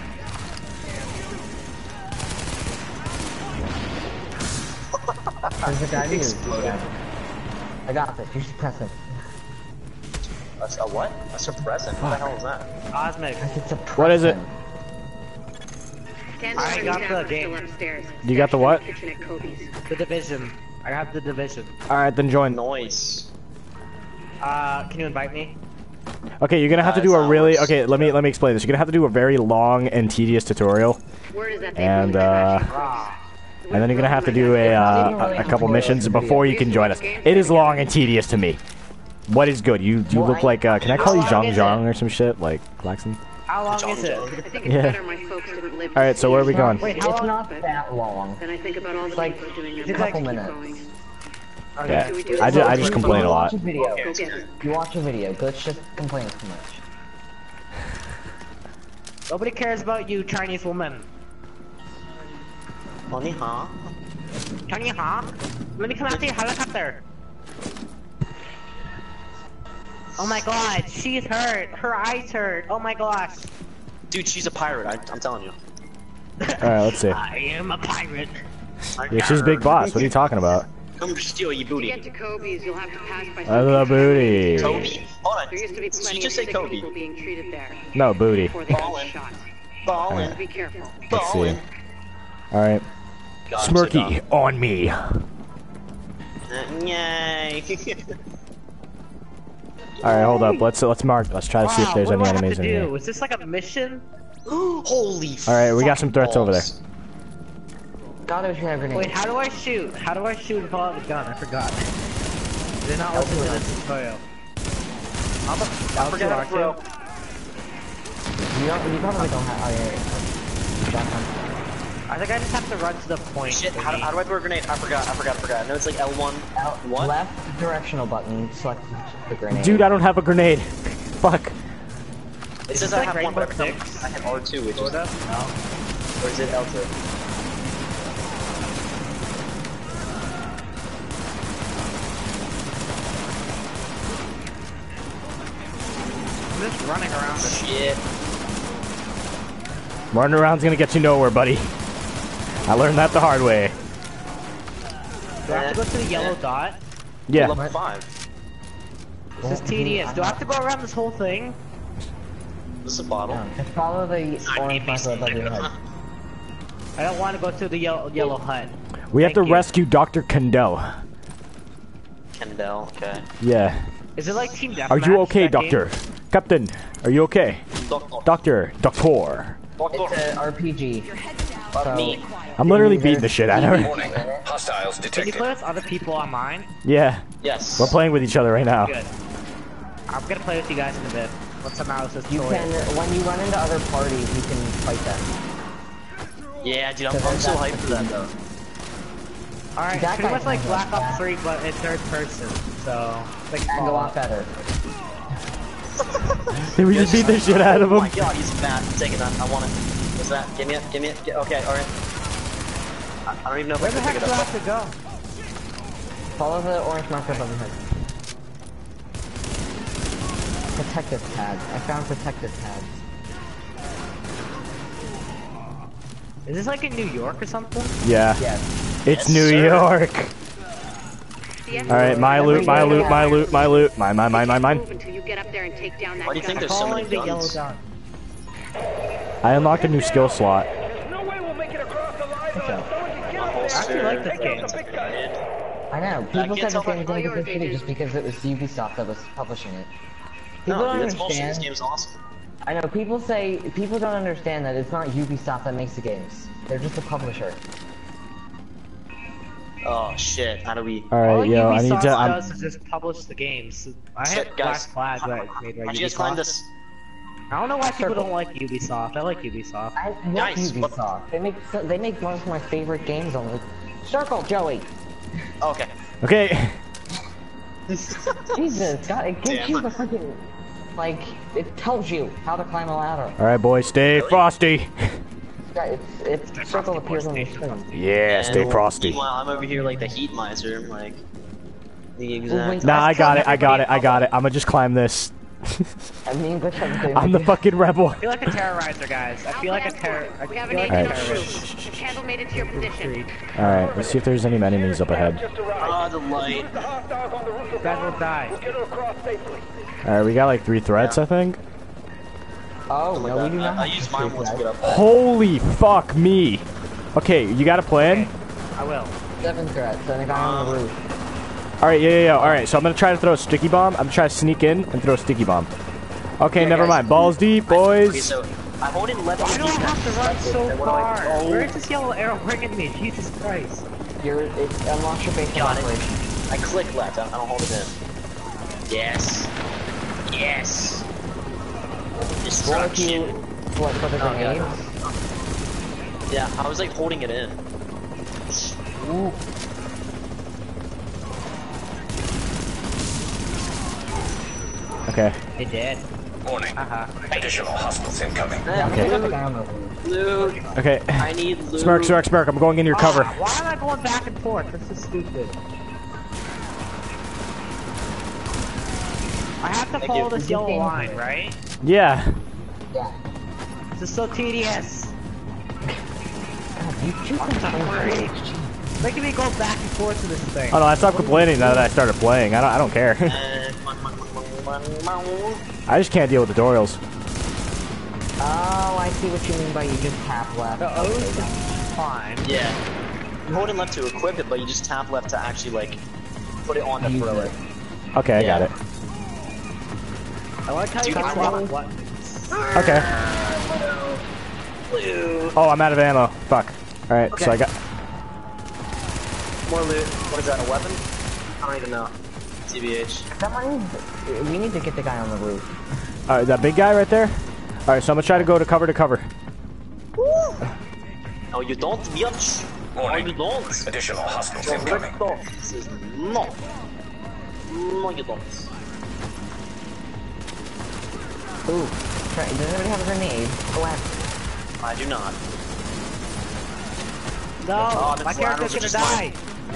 There's a guy here. Exploded. Yeah. I got this. You should press him. A, a what? A suppressant? What the hell is that? Cosmic. I said suppress What is it? him. Candle I and got her the staff are game. still upstairs. You got the Stashed in what? Kitchen at Kobe's. The division. I have the division. Alright, then join. Noise. Uh, can you invite me? Okay, you're gonna have to Uh, do it's a not really... works. Okay, let me let me explain this. You're gonna have to do a very long and tedious tutorial. Word is that they And, really uh... crashed. Ah. And then you're gonna have to do a, uh, a, a couple missions before you can join us. It is long and tedious to me. What is good? You you look like, uh, can I call you How long Zhang is Zhang or some shit? Like, Klaxon? How long is it? I think it's Yeah. better my folks didn't live Alright, to so see where are it. we going? Wait, How it's long- not that long. Then I think about all the It's like people doing their a It's best couple to keep minutes. going. Yeah, Should we do I it? ju- I just complain a You lot. watch a video. Go get her. You watch a video. Glitch just complains too much. Nobody cares about you, Chinese woman. Money, huh? Tony Hawk? Let me come out to your helicopter. Oh my god, she's hurt. Her eyes hurt. Oh my gosh. Dude, she's a pirate. I, I'm telling you. Alright, let's see. I am a pirate. Yeah, she's big boss. What are you talking about? Come steal your booty. To get to Kobe's, you'll have to pass by. I love booty. Kobe? Hold on. There used to be Did plenty you just of say sick Kobe? people being treated there. No, booty. Before they got Ballin'. shot. Ballin'. Be careful. Let's see. Ballin'. Alright. Gotcha, Smirky, on me. Uh, Yay. Alright, hold up. Let's let's mark. Let's try to see if Wow, there's what any do I have enemies to in do? here. Is this like a mission? Holy Alright, we got some threats over there. balls. God, I wish we had a grenade. Wait, how do I shoot? How do I shoot and pull out the gun? I forgot. Did not listen to this tutorial. I'm a, I forgot how to throw. You, don't, you probably don't have. Oh, yeah, yeah. Shotgun. I think I just have to run to the point. Shit, how do, how do I throw a grenade? I forgot, I forgot, I forgot. No, it's like L one. L What? Left directional button, select the grenade. Dude, I don't have a grenade. Fuck. It says Is I this have like one, but Rainbow every time Six? I hit R two, which is... Sorta? No. Or is it L two? I'm just running around. Shit. Running around's gonna get you nowhere, buddy. I learned that the hard way. Do I have to go to the yellow dot? Yeah. Level five. This is tedious. Do I have to go around this whole thing? This is a bottle. No, just follow the orange marker above your head. I don't want to go to the yellow, yellow hut. We have Thank to you. rescue Doctor Kendall. Kendall, okay. Yeah. Is it like Team Deathmatch? Are you okay, that game? Doctor? Captain, are you okay? Doctor. Doctor, Doctor. It's an R P G. So, Me. I'm literally beating the shit out of her. Warning. Hostiles Can you detected. play with other people online? Yeah. Yes. We're playing with each other right now. Good. I'm gonna play with you guys in a bit. What's the analysis you tutorial? can, when you run into other parties, you can fight them. Yeah, dude, I'm, I'm so hyped for that though. Alright, That pretty guy much like can Black do that. Ops three, but in third person. So, like, And a lot better. Did we just beat the shit out of Oh him? my god, he's fat. I'm taking that. I want it. What's that? Give me it. Give me it. Get, okay, alright. I, I don't even know if Where I the can heck pick do it I up. have to go? Follow the orange marker above your head. Protective tabs. I found protective tabs. Is this like in New York or something? Yeah. Yes. It's Yes, New sir. York. The Alright, my loot, my loot, my loot, my loot. Mine, mine, mine, mine, mine. Move until you get up there and take down that Why do you think gun. there's so many Following the yellow guns? dot. I unlocked a new skill slot. No way we'll make it across the line. Good job. Someone can get My us holster. I actually like this Take out game. the big guy. I know. People can't said the tell same by- thing All with the yours, city Agent. just because it was Ubisoft that was publishing it. People No, don't dude, that's bullshit. This understand. game's awesome. I know. People say people don't understand that it's not Ubisoft that makes the games. They're just a publisher. Oh shit, how do we... All Alright, yo, I Ubisoft need to. I'm, does is just publish the games. I Shit, have guys. Black Flag that made by How'd you guys find Ubisoft. this? I don't know why people don't like Ubisoft. I like Ubisoft. I love Nice, what- Ubisoft. They make so- they make one of my favorite games on the Circle, Joey. Okay. okay. Jesus, God, it gives Damn. you the freaking like it tells you how to climb a ladder. Alright, boys, stay frosty. Yeah, It's it's Circle appears on the screen. Yeah, stay And frosty. Meanwhile, I'm over here like the heat miser, like... The exact... Nah, I got it, I got it, I got it. I'ma just climb this. I mean, which I'm I'm the fucking rebel. I feel like a terrorizer, guys. I feel like a terror. I We have feel an like a agent on the terrorist. roof. The candle made it to your position. Alright, let's see if there's any enemies up ahead. Ah, the light. The hostiles on the roof of Guys will die. Get her across safely. Alright, we got like three threats, I think. Oh no, we do not. I, I have used to mine shoot once to that. get up. Holy fuck me. Okay, you got a plan? I will. Seven threats and a guy on the roof. Alright, yeah, yeah, yeah. Alright, so I'm gonna try to throw a sticky bomb. I'm gonna try to sneak in and throw a sticky bomb. Okay, Yeah, never guys. mind. Balls deep, Okay, boys. so I hold in left Why do I have to run so What do I- far? Oh, Where is this yellow arrow bringing me? Jesus Christ. You're it unlocks your base of Got it. operation. I click left. I, I don't hold it in. Yes. Yes. Or if Destruction. you what for the Oh, God. grenades. Yeah, I was like holding it in. Ooh. Okay. It did. Warning. Uh-huh. Additional hostiles incoming. Loot. Okay. I need loot. Smirk, smirk, smirk. I'm going in your Oh, cover. Why am I going back and forth? This is stupid. I have to Thank follow you. this yellow line, right? Yeah. Yeah. This is so tedious. You two can Making me go back and forth to this thing. Oh no, I stopped complaining now that I started playing. I don't. I don't care. I just can't deal with tutorials. Oh, I see what you mean by you just tap left. The O's is fine. Yeah. You hold it left to equip it, but you just tap left to actually like put it on to throw it. Okay, I Yeah. got it. I like how Do you you can get swap buttons. Okay. Loot. Oh, I'm out of ammo. Fuck. All right, Okay. so I got. More loot. What is that? A weapon? I don't even know. T B H. Someone, we need to get the guy on the roof. All right, that big guy right there. All right, so I'm gonna try to go to cover to cover. No, you don't, bitch. No, Warning. you don't. Additional hostiles No, incoming. no. This is no. No, you don't. Ooh. Try, does anybody have a grenade? Go ahead. I do not. No, Oh, the my character's collaterals gonna are die.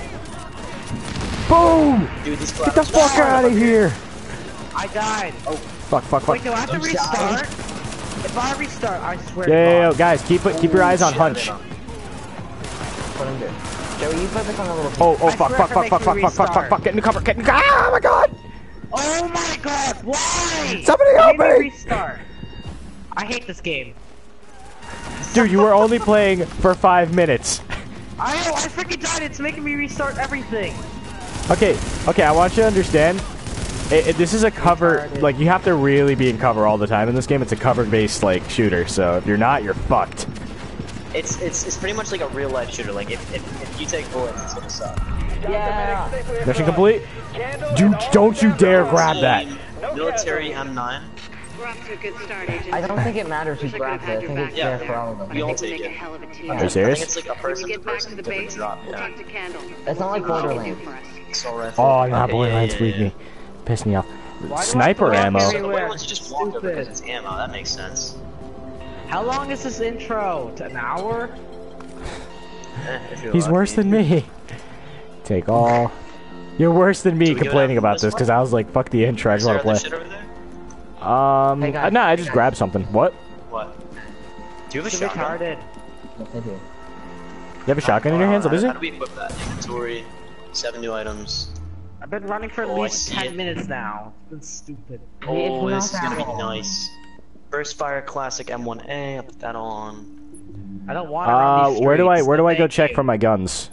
Boom! Dude, these Get the fuck out of here! I died. Oh, Fuck, fuck, fuck. wait, do I have to restart? If I restart, I swear Yeah, to yeah, God. yeah, guys, keep it, keep your eyes on Shit, hunch. What I'm doing. Joey, you focus on the little. Oh, oh, I fuck, swear fuck, if fuck, I fuck, make fuck, you fuck, fuck, fuck, restart. fuck, get in the cover, get in the cover. Oh my God! Oh my God, why? Somebody help Make me! restart. I hate this game. Dude, you were only playing for five minutes. I know, I freaking died. It's making me restart everything. Okay, okay, I want you to understand. It, it, this is a cover, like, you have to really be in cover all the time in this game. It's a cover-based, like, shooter, so if you're not, you're fucked. It's it's it's pretty much like a real life shooter. Like if if, if you take bullets, it's gonna suck. Yeah. Mission complete? Dude, don't you dare grab that. Military M nine. We're off to a good start, Agent. I don't think it matters who Wish I could have grabs it. I had your think it's back. there Yeah. for all of them. We all We take make a it. hell of a team. Are you I think serious? it's like a When we person to get back to person the different base, drop. we'll Yeah. talk to Candle. It's not like See what she can do Borderlands. for us. Assault rifle. Oh, not Okay, Borderlands, yeah, squeak yeah, me. Piss me off. Why do I Sniper have to ammo. walk yeah. The everywhere? way once you just walk over because Stupid. it's ammo. That makes sense. How long is this intro? To an hour? Eh, if you're He's lucky. worse than me. Take all. You're worse than me Should we go complaining down about this this because way? I was like, fuck the intro, I Is just there want other to shit over there? play. Um, Hey, guys. uh, nah, I Hey, just guys. grabbed something. What? What? Do you have a It's shotgun? retarded. Yes, I do. You have a shotgun in your hands? What is How it? do we equip that? Inventory. Seven new items. I've been running for at Oh, I least see ten it. minutes now. It's been stupid. Oh, It's this is not gonna that be long. nice. Burst fire classic M one A. I'll put that on. I don't want to Uh, run these where do I streets, where do so I go thank check you. for my guns?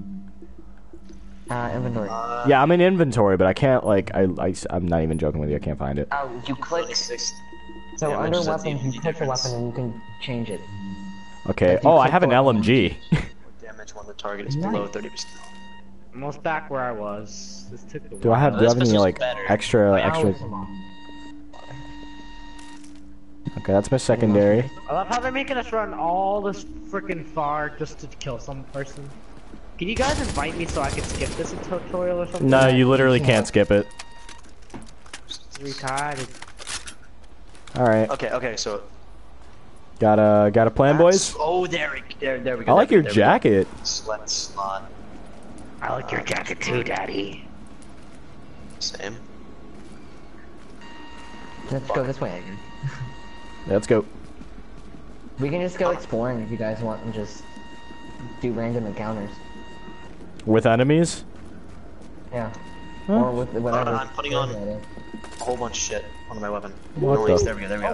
Uh, inventory. Uh, Yeah, I'm in inventory, but I can't like I, I I'm not even joking with you. I can't find it. Oh, you click. twenty-six. So Yeah, under which is a weapons, you D- click the difference. weapon and you can change it. Okay. Like, you Oh, I click have an the L M weapon. G. Damage when the target is Nice. below thirty percent. Almost back where I was. This took a Do I have Oh, do I this have any pistol's like better. extra extra? Okay, that's my secondary. I love how they're making us run all this freaking far just to kill some person. Can you guys invite me so I can skip this tutorial or something? No, you literally can't skip it. Retarded. All right. Okay, okay, so. Got a got a plan, boys. Oh, there we there, there we go. I like there, your there we go. jacket. Sweat slot. I like your jacket too, Daddy. Same. Let's go this way. Let's go. We can just go exploring if you guys want and just do random encounters. With enemies? Yeah. Huh? Or with whatever. I'm putting on a whole bunch of shit on my weapon. What Noise. the- There we go. There we go.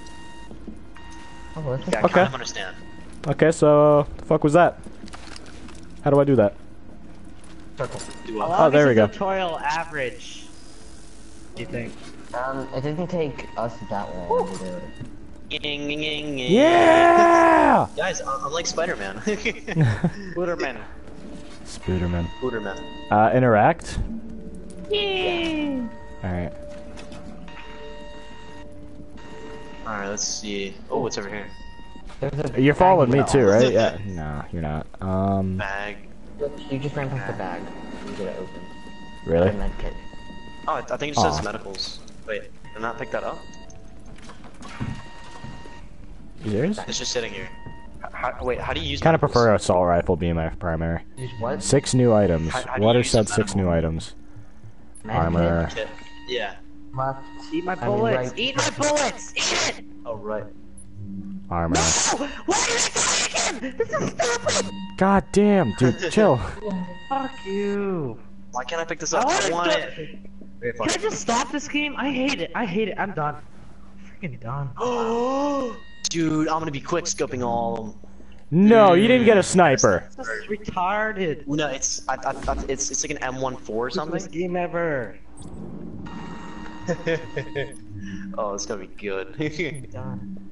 Oh, let's Yeah, I Okay. kind of understand. Okay, so the fuck was that? How do I do that? circle. Do How I? long Oh, there is we the go. tutorial average? Do you think? Um, it didn't take us that long to do it. Ying, ying, ying, ying. Yeah! Guys, I'm I'm like Spider-Man. Booterman. Spooderman. Booterman. Uh, interact. Yeah. Alright. Alright, let's see. Oh, what's over here? There's a You're following me bag too, right? Yeah. No, you're not. Um, Bag. You just ran past the bag. You get it open. really? A med kit. Oh, I I think it just says Aw. medicals. Wait. I not pick that up? You serious? It's just sitting here. How, wait, how do you use? Kind of prefer assault rifle being my primary. Use what? Six new items. How- how do you Water use said a six medical? new items. Medkit? Armor. Okay. Yeah. Left. Eat my I mean, bullets! right. Eat my bullets! Eat it! Oh right. Armor. No! Why did I die again? This is stupid! God damn, dude, chill. Fuck you. Why can't I pick this up? I I wanna want stop- it. Can I just stop this game? I hate it. I hate it. I'm done. Freaking done. Dude, I'm gonna be quick scoping all of them. No, you didn't get a sniper. This is retarded. No, it's I, I, I, it's it's like an M one four or something. Best game ever. Oh, it's gonna be good. Done.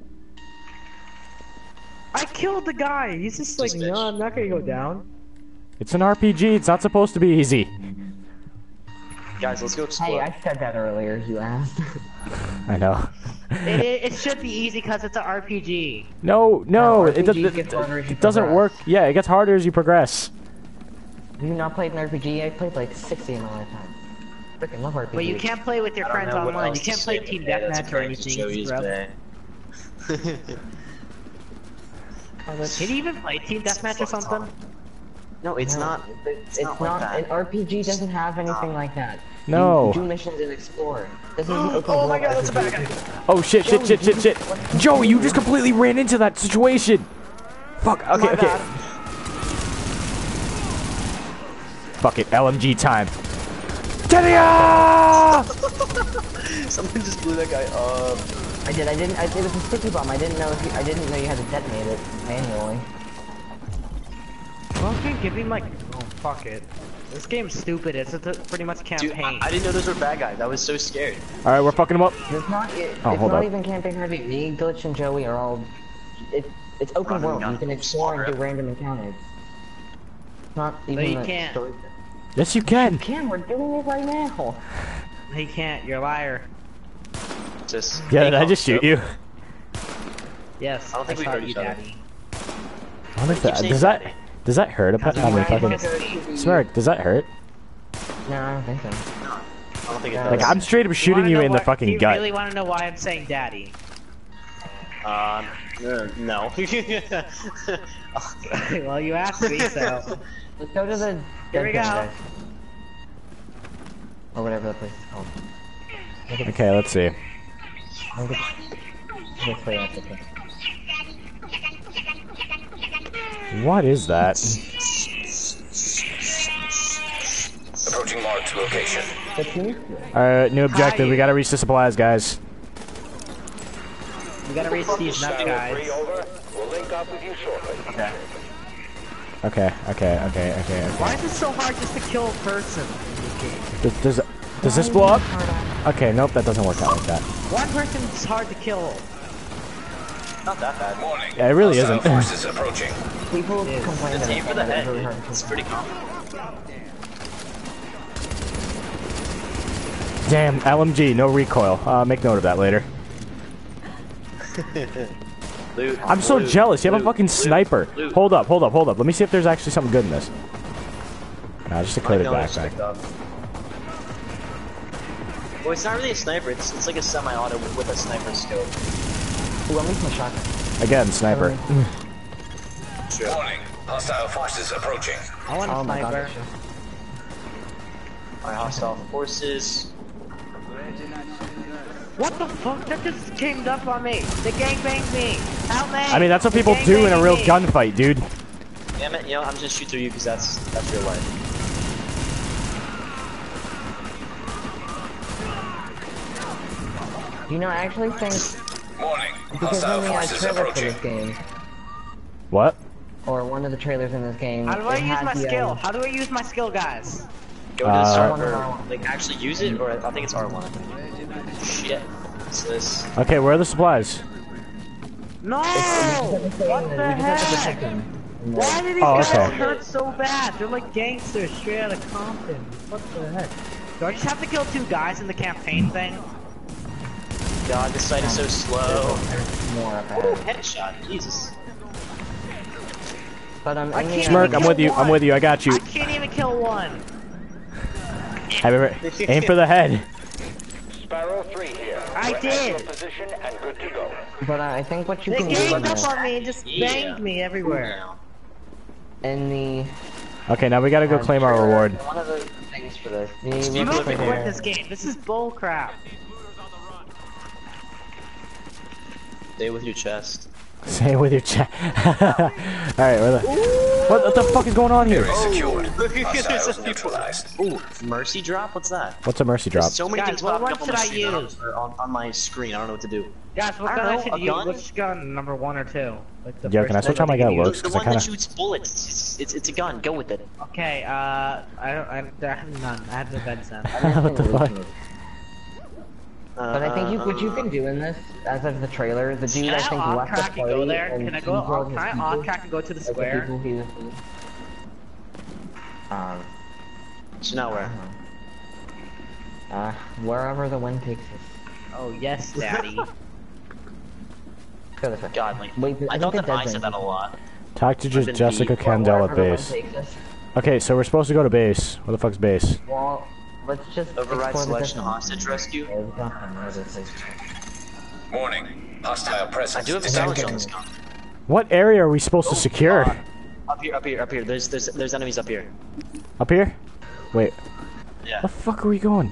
I killed the guy. He's just like, Just no, bitch. I'm not gonna go down. It's an R P G. It's not supposed to be easy. Guys, let's go Hey, explore. I said that earlier, you asked. I know. It, it, it should be easy because it's an R P G. No, no, No, it, does, R P Gs it, get harder as you it doesn't work. progress. Yeah, it gets harder as you progress. Have you not played an R P G? I played like sixty in my lifetime. Freaking love R P Gs. But you can't play with your I don't friends know what online. You else to can't play say, Team but yeah, that's Deathmatch or great. anything. Joey's It's rough. bad. Can you even play Team Deathmatch or something? No, it's No, not. It's, It's not not. like that. An R P G doesn't have anything like that. No. You do missions and explore. This is an open Oh my world god, that's a bad R P G. guy. Oh shit, shit, shit, shit, shit. Joey, you just completely ran into that situation. Fuck, okay, My okay. bad. Fuck it, L M G time. Ta-da! Someone just blew that guy up. I did. I didn't. I, it was a sticky bomb. I didn't know. If you, I didn't know you had to detonate it manually. Fucking give me my. Oh fuck it. This game's stupid. It's a th pretty much Dude, campaign. I, I didn't know those were bad guys. I was so scared. Alright, we're fucking him up. It's not. It, Oh, it's hold not up. even campaign heavy. Me, Glitch, and Joey are all. It, it's open Running world. gun. You can explore and do random encounters. It's not even. you a can't. story. Yes, you can. You can. We're doing it right now. He can't. You're a liar. Just. Yeah, Hey, did I just shoot you? Yes. I don't think we saw heard you, each other. Daddy. I wonder if that, does that does that hurt? I mean, fucking. Smirk, does that hurt? No, I don't think so. I don't think it does. Like I'm straight up shooting wanna you know in the why- fucking do you gut. really want to know why I'm saying daddy? Um. uh, No. Well, you asked me, so. Let's go to the. Here we dead go. guys. Or whatever the place is called. Okay, let's see. Look at this way up there. What is that? Approaching marked location. That's me? Alright, new objective. We gotta reach the supplies, guys. You gotta reach these nuts, guys. over. We'll link up with you shortly. Okay. Okay, okay, okay, okay, Why okay. is it so hard just to kill a person? Does, does, does this blow up? Okay, nope, that doesn't work out like that. One person is hard to kill. Not that bad. Warning. Yeah, it really Hostile isn't. forces approaching. People complain It's about aim for the that. head. It's really hard. It's pretty common. Damn, L M G, no recoil. Uh, make note of that later. Loot. I'm so Loot. jealous. You have a Loot. fucking Loot. sniper. Loot. Hold up, hold up, hold up. Let me see if there's actually something good in this. Nah, just a My coated gun is backpack. picked up. Well, it's not really a sniper. It's it's like a semi-auto with, with a sniper scope. Ooh, I'm using my shotgun. Again, sniper. Warning. Hostile forces approaching. I want a Oh my god. sniper. that's My hostile forces. What the fuck? That just came up on me. They gangbanged me. Help me. I mean, that's what They people do in a gangbanged real me. gunfight, dude. Damn it! You know, I'm just gonna shoot through you because that's that's real life. Do you know, I actually think Warning. because Hostile when we had forces trailer for approaching. this game, What? or one of the trailers in this game, How do I it use had my the, skill? um, How do I use my skill, guys? Go to the Uh, start or like actually use it, or I think it's R one. Shit. What's this? Okay, where are the supplies? No! we just have to stay What in the there. We just have to protect heck? them. And Why then- do these Oh, guys okay. hurt so bad? They're like gangsters straight out of Compton. What the heck? Do I just have to kill two guys in the campaign thing? God, this site is so slow. There's more up Oh, ahead. headshot. Jesus. But um, I in the, can't um, Smirk, I'm with you. I'm with you. I got you. I can't even kill one. Have you ever aim for the head? Sparrow three here. I We're did. at your position and good to go. But uh, I think what you They can do in ganged up the, on me and just Yeah. banged me everywhere. in the Okay, now we gotta go uh, claim our trailer, reward. One of the things for this. You, You you must have to quit clear- this game. This is bull crap. Stay with your chest. Say it with your chat. Alright, where the... What, what the fuck is going on here? Area secured. Look at Hostiles this. neutralized. Ooh, mercy drop? What's that? What's a mercy drop? There's so many Guys, things what popping one up on the should I screen on- use? or on, on my screen. I don't know what to do. Guys, what I gun don't I know, should a use? gun? Which gun? Number one or two? Like the Yo, first can I switch one? how my guy The- looks? The Cause I one that kinda... shoots bullets. It's, it's, it's a gun. Go with it. Okay, uh, I don't, I, I have none. I have the bed sound. What the fuck? But I think you, what you can do in this, as of the trailer, the dude Can I I think off left the track and go party there? and Can I go he brought off, his can I people, off track and go to the like the square? people he was- Um, So now where? uh, wherever the wind takes us. Oh, yes, daddy. Go this way. God, like, Wait, I think thought the that dead I said zone- that a lot. Talk to just been Jessica beat. Candela at Wherever the wind base. takes us. Okay, so we're supposed to go to base. Where the fuck's base? Well, let's just Override explore the selection dead zone. hostage rescue. Yeah, we've got them. Where's this place? Warning. Hostile I presence. do have a detected. silence on this gun. What area are we supposed to secure? Uh, up here, up here, up here. There's, there's, there's enemies up here. Up here? Wait, Yeah. the fuck are we going?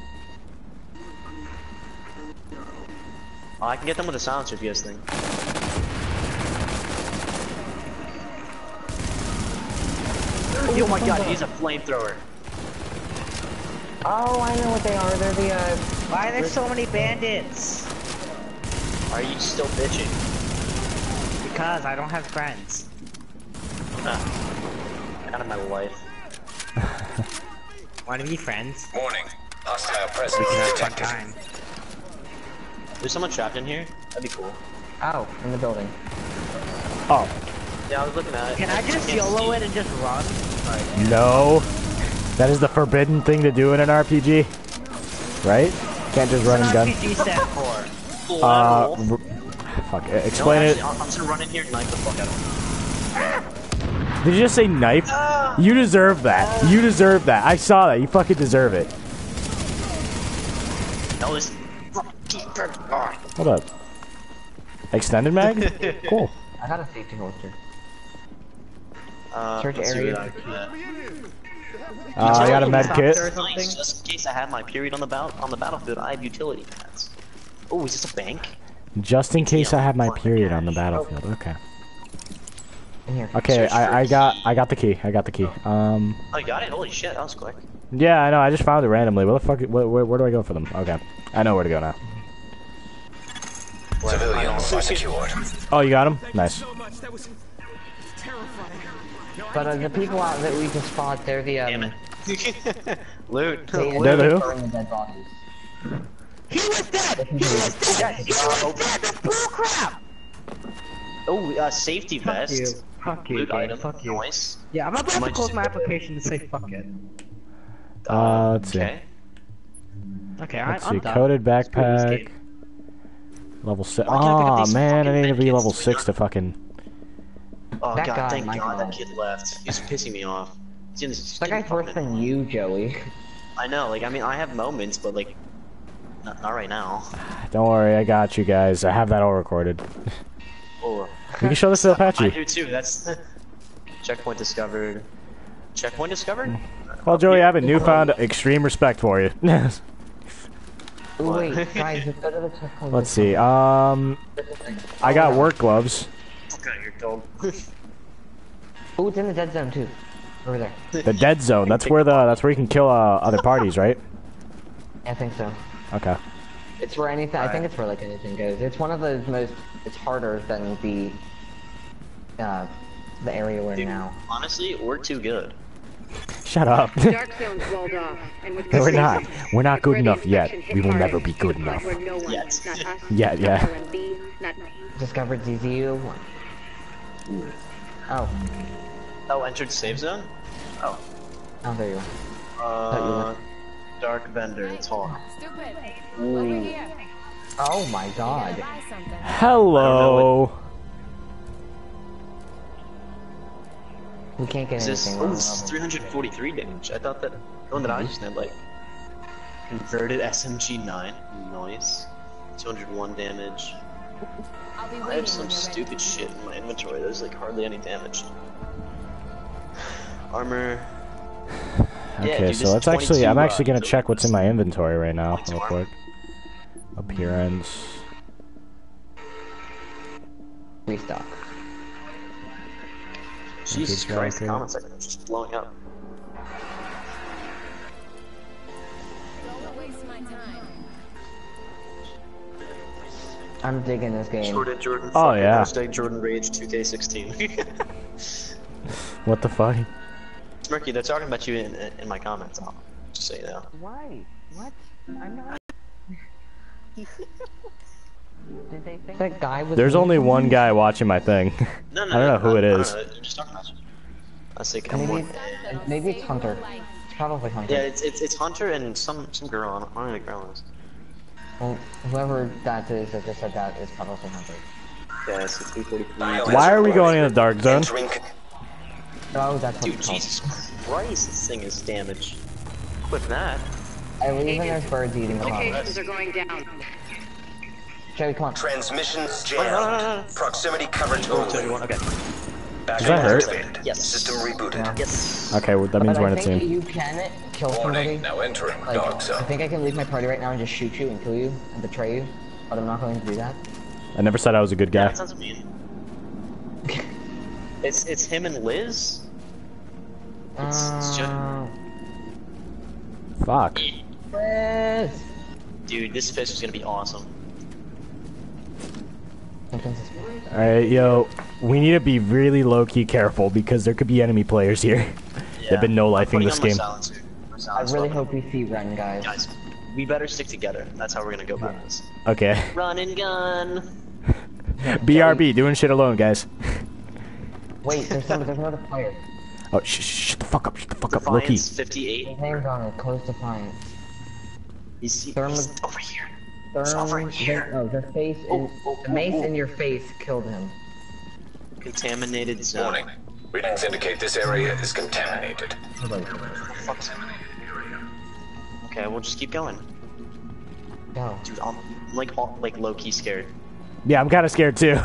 Oh, I can get them with a silencer if you guys think. Oh my god, he's a flamethrower. Oh, I know what they are. They're the, uh... Why are there so many bandits? Are you still bitching? Because I don't have friends. Ah. Out of my life. Want to be friends? Warning. Hostile We presence can have fun detected. time. There's someone trapped in here? That'd be cool. Oh, in the building. Oh, Yeah, I was looking at it. Can I just can't YOLO see. it and just run? no. That is the forbidden thing to do in an R P G. Right? Can't just run and gun. R P G set for. Uh, Collateral. r- fuck, uh, explain no, it. actually, I'm I'm just gonna run in here and knife the fuck out of him. Did you just say knife? You deserve that. You deserve that. I saw that. You fucking deserve it. No, this fucking oh. Hold up. Extended mag? Cool. I got a safety holster. Uh, Search let's see area. what I can get. Uh, I got a med kit. Or something? Nice, just in case I have my period on the bat on the battlefield, I have utility pads. Oh, is this a bank? Just in case I have my period on the battlefield. Okay. In here. Okay, Search I, for I got key. I got the key. I got the key. Um. Oh, you got it? Holy shit, that was quick. Yeah, I know. I just found it randomly. Where the fuck? Where, where, where do I go for them? Okay. I know where to go now. Civilians are secured. Oh, you got him? Nice. But uh, the people out that we can spot, they're the, um... Damn it. Loot. They end They're up the who? destroying the dead bodies. He was dead! He was dead! He was dead! That's bullcrap! Oh, uh, safety Fuck you. vest. Fuck you, Loot game. item. Fuck you. Noise. Yeah, I'm about to Might close just- my application to say fuck it. Uh, let's see. Okay. Okay, I, Let's I'm see. done. Coded Screw this backpack. game. Level six. Why can't I pick up Oh these man, I fucking need to be medkits? level Do we six not- to fucking. Oh That god, guy, thank my god, God. that kid left. He's pissing me off. He's in this That guy's worse than you, Joey. I know, like, I mean, I have moments, but, like, not, not right now. Don't worry, I got you guys. I have that all recorded. Oh. We can show this to I Apache. do too, that's... Checkpoint discovered. Checkpoint discovered? Well, Joey, I have a newfound extreme respect for you. Ooh, wait, guys, let's go to the checkpoint. Let's see. Um, I got work gloves. Fuck out of here, dog. Ooh, it's in the dead zone, too. Over there. The dead zone. That's where the. That's where you can kill uh, other parties, right? I think so. Okay. It's where anything, I think it's where, like, anything goes. It's one of those most, it's harder than the, uh, the area we're in Dude, now. honestly, we're too good. Shut up. Dark zone's walled off, and with No, we're good not. reason. We're not good Where the enough yet. infection hit We will hard, never be good to the point enough. where no one, Yet. not us, Yeah, not yeah. L M B, not me. Discovered Z Z U. Oh. Oh, entered save zone? Oh. Oh, there you are. Uh, dark vendor, talk. Stupid. Ooh. Over here. Oh my god. Buy something. Hello. We can't get Is this, anything oh, wrong. this is three hundred forty-three damage. I thought that, the one that I just had, like, Converted S M G nine. Nice. two hundred one damage. I'll be I have some stupid shit in my inventory. There's like hardly any damage. Armor. Okay, Yeah, dude, so let's actually, I'm actually gonna uh, check what's in my inventory right now, real quick. Appearance. Restock. Jesus Good Christ, the job, comment section is just blowing up. Don't waste my time. I'm digging this game. Jordan, Jordan. Oh, fuck, yeah. Hashtag Jordan Rage two K sixteen. What the fuck? Smirky, they're talking about you in, in my comments. I'll just so you know. Why? What? I'm not. Did they think that guy was? There's only one guy watching my thing. No, no, I don't know who it I don't is. know, they're just talking about you. I say, come Maybe, on. it's, maybe it's Hunter. It's probably Hunter. Yeah, it's, it's it's Hunter and some some girl. I don't know who the girl is. Well, whoever that is that just said that is probably Hunter. Yeah, it's three forty-three. Why are we going in the dark zone? Oh, that's what Dude, it's called. Jesus Christ, this thing is damaged. Quit that. I believe in there's birds eating the Locations are going down. Joey, come on. Transmissions Oh, no, no, no, jammed. no. Proximity coverage Oh, two, only. one, okay. Backup Does that hurt? activated. Yes. System rebooted. Yes. Okay, well, that means But we're I in a think team. you can kill somebody. Warning, now entering Like, dark I zone. think I can leave my party right now and just shoot you and kill you and betray you, but I'm not going to do that. I never said I was a good Yeah, guy. that sounds mean. It's it's him and Liz. It's, it's just, Uh, Fuck. Liz! dude, this fish is gonna be awesome. Alright, yo, we need to be really low-key careful because there could be enemy players here. Yeah. There've been no life in Putting this on my game. silencer. My I silencer really weapon. hope we see Ren, guys. Guys, we better stick together. That's how we're gonna go about this. Okay. Run and gun. B R B, doing shit alone, guys. Wait, there's, some, there's another player. Oh, sh sh shut the fuck up, shut the fuck up, low-key. Defiance fifty-eight. His name's on it, Close Defiance. He's, he's Thermo- over here. Therm, He's over here. The, oh, the face in, Oh, oh, the mace oh, oh. in your face killed him. Contaminated zone. Warning. Readings indicate this area is contaminated. Fuck's Okay, we'll just keep going. Go. Dude, I'm like all, like low key scared. Yeah, I'm kind of scared too.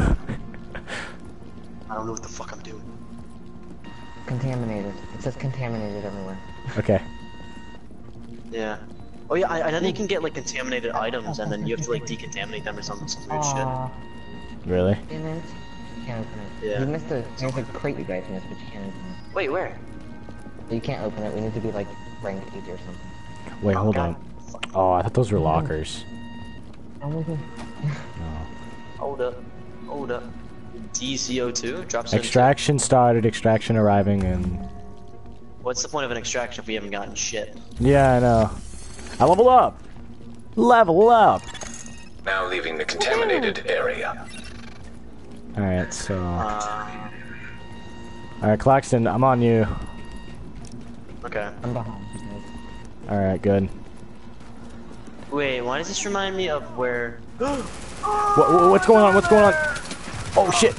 I don't know what the fuck I'm doing. Contaminated. It says contaminated everywhere. Okay. Yeah. Oh yeah, I, I know you can get like contaminated items and then you have to like decontaminate them or something, some weird shit. Aw, Really? damn it. You can't open it. Yeah. You missed a, there's a crate you guys missed, but you can't open Wait, where? it. You can't open it. We need to be like rank eight or something. Wait, hold God. on. Oh, I thought those were lockers. Oh my god. Hold up. Hold up. D C O two? Drop zone two? Extraction started, extraction arriving, and... What's the point of an extraction if we haven't gotten shit? Yeah, I know. I level up! Level up! Now leaving the contaminated area. Alright, so... Uh, Alright, Claxton, I'm on you. okay. I'm behind. Alright, good. Wait, why does this remind me of where... What, what, what's going on? What's going on? Oh, shit!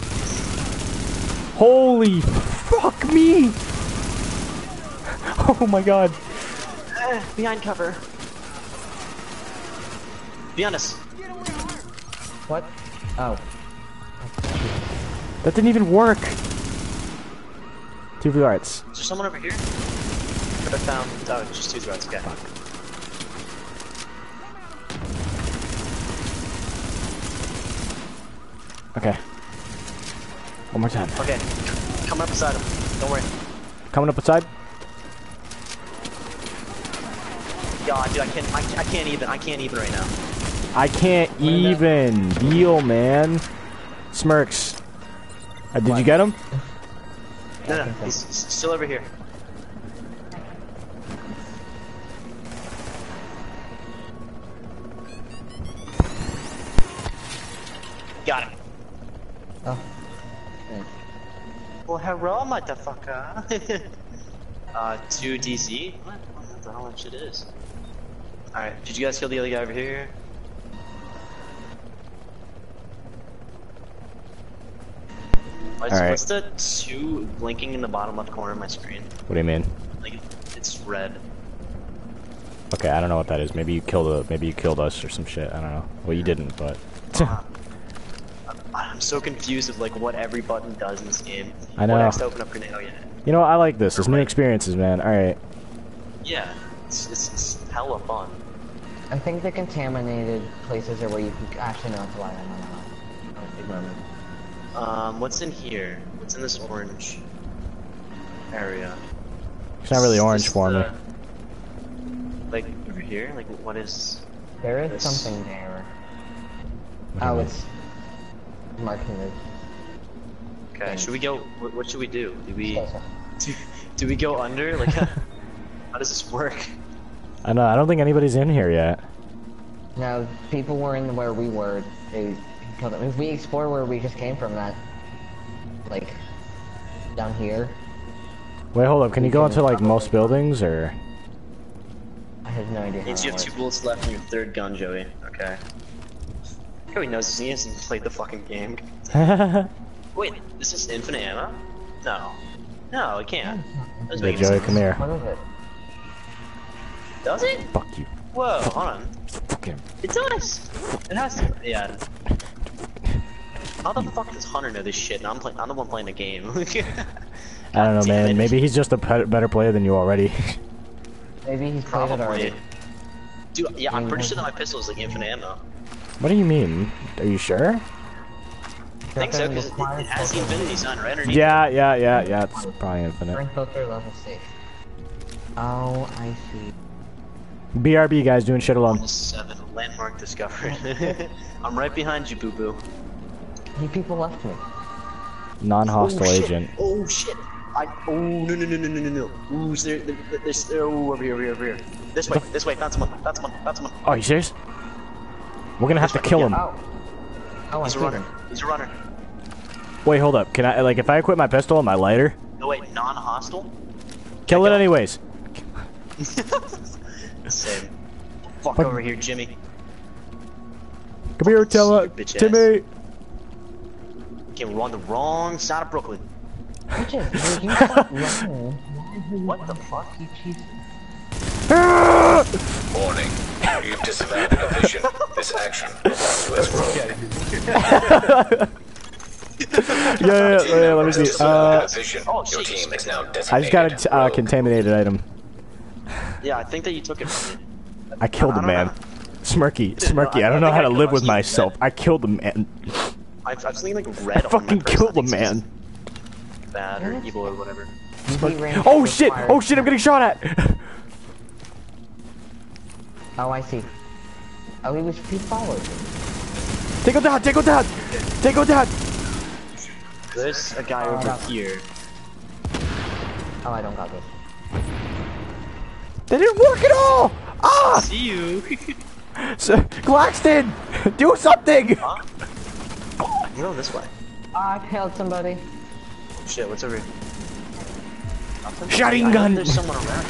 Holy fuck me! Oh my god. Uh, behind cover. Be honest. What? Oh. That didn't even work! Two threats. Is there someone over here? But I found... Oh, it's just two threats, okay. Okay. One more time. Okay. Come up beside him. Don't worry. Coming up beside? God, dude, I can't, I, I can't even, I can't even right now. I can't even deal, man. Smirks. Uh, did you get him? No, no, he's, he's still over here. Got him. Oh. Okay. Well, hello, motherfucker. uh, two D C? What? What the hell that shit is? Alright, did you guys kill the other guy over here? What's, All right. what's the two blinking in the bottom left corner of my screen? What do you mean? Like, it's red. Okay, I don't know what that is. Maybe you killed a, maybe you killed us or some shit. I don't know. Well, you didn't, but. uh, I'm, I'm so confused of like what every button does in this game. I know. What X to open up grenade? Oh yeah. You know what? I like this. It's new experiences, man. All right. Yeah, it's, it's, it's hella fun. I think the contaminated places are where you can actually not to lie. I don't know. Don't ignore me. Um, what's in here? What's in this orange area? It's not really orange This for the, me. Like over here, like what is? There is this? something there. What do you Oh, mean? it's marking the. Okay, should we go? What, what should we do? Do we? Yes, sir. Do, do we go under? Like, how, how does this work? I know. I don't think anybody's in here yet. No, people were in where we were. They killed them. If we explore where we just came from, that, like, down here. Wait, hold up. Can you go into like most buildings or? I have no idea. How Means you have that two works. bullets left in your third gun, Joey. Okay. Joey knows he hasn't played the fucking game. Wait, this is infinite ammo? No. No, it can't. That doesn't Hey, make any Joey, sense. come here. What is it? Does it? Fuck you. Whoa, hold on. Fuck him. It does! It has to. Yeah. How the fuck does Hunter know this shit? And I'm playing. I'm the one playing the game. I don't know, damn man. it. Maybe he's just a pe- better player than you already. Maybe he's played it already. Probably. Dude, yeah, I'm pretty sure that my pistol is like infinite ammo. What do you mean? Are you sure? I think so, because it, it has the infinity sign right underneath. Yeah, yeah, yeah, yeah. It's probably infinite. Strength filter level safe. Oh, I see. B R B guys doing shit alone. Almost seven. Landmark discovered. I'm right behind you, boo boo. Any people left me? Non-hostile Oh, shit. agent. Oh shit! I. Oh no no no no no no no. Ooh, is there, there, there's there. Oh, over here, over here, over here. This way, this way. That's one. That's one. That's one. Oh, you serious? We're gonna have to kill him. Oh. Oh, I He's see a runner. them. He's a runner. Wait, hold up. Can I, like, if I equip my pistol and my lighter, No wait, non-hostile. kill it anyways? Same. Fuck Fuck. over here, Jimmy. Come here, tell Stupid bitch ass. Timmy. Okay, we're on the wrong side of Brooklyn. Bridget, will you stop running? What the fuck? You cheese. Warning. You've disavowed a vision. This action will mark you as rogue. Yeah, yeah, yeah, yeah, let me see. Uh, Vision. Oh, Your shit, team is now designated I just got a t- uh, rogue. contaminated item. Yeah, I think that you took it from me. I killed I a don't man. know. Smirky, Smirky, I I don't know think how I to killed live with myself. myself. I killed a man. I've, I've seen like red I on my fucking person. killed I a think it's man. bad or evil or whatever. Oh shit! Oh shit! I'm getting shot at. Oh, I see. Oh, he was he followed. Take him down! Take him down! Take him down! There's a guy Oh, over no. here. Oh, I don't got this. They didn't work at all! Ah! See you. So, Glaxton! Do something! Huh? You're going this way. Ah, I killed somebody. Shit, what's over here? Nothing? Shotgun I know gun. There's someone around.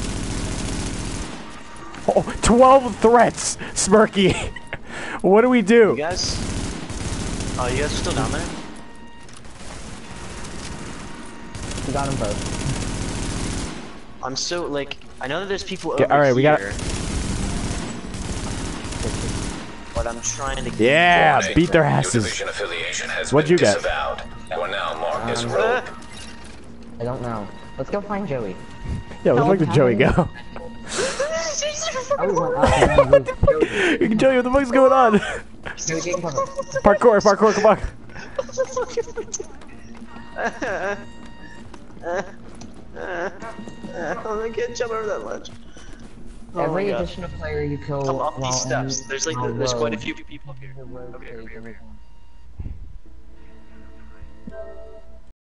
Oh, twelve threats, Smirky. What do we do? You guys? Oh, you guys are still down there? We got them both. I'm so like I know that there's people Okay, over all right, we got- here. But I'm trying to get Yeah, Warning. beat their Your asses. division affiliation has What'd been you get? disavowed. You are now marked as Um, rogue. I don't know. Let's go find Joey. Yeah, let's No, make the Joey go. Oh, we went up and then we Joey. Joey, what the fuck's going on? Joey, get in cover. Parkour, parkour, come on. I can't jump over that ledge. Oh Every my God. additional player you kill Come up while these steps. in There's like a there's quite a rogue few people up here. is a rogue Okay, stage over here, over every here. time.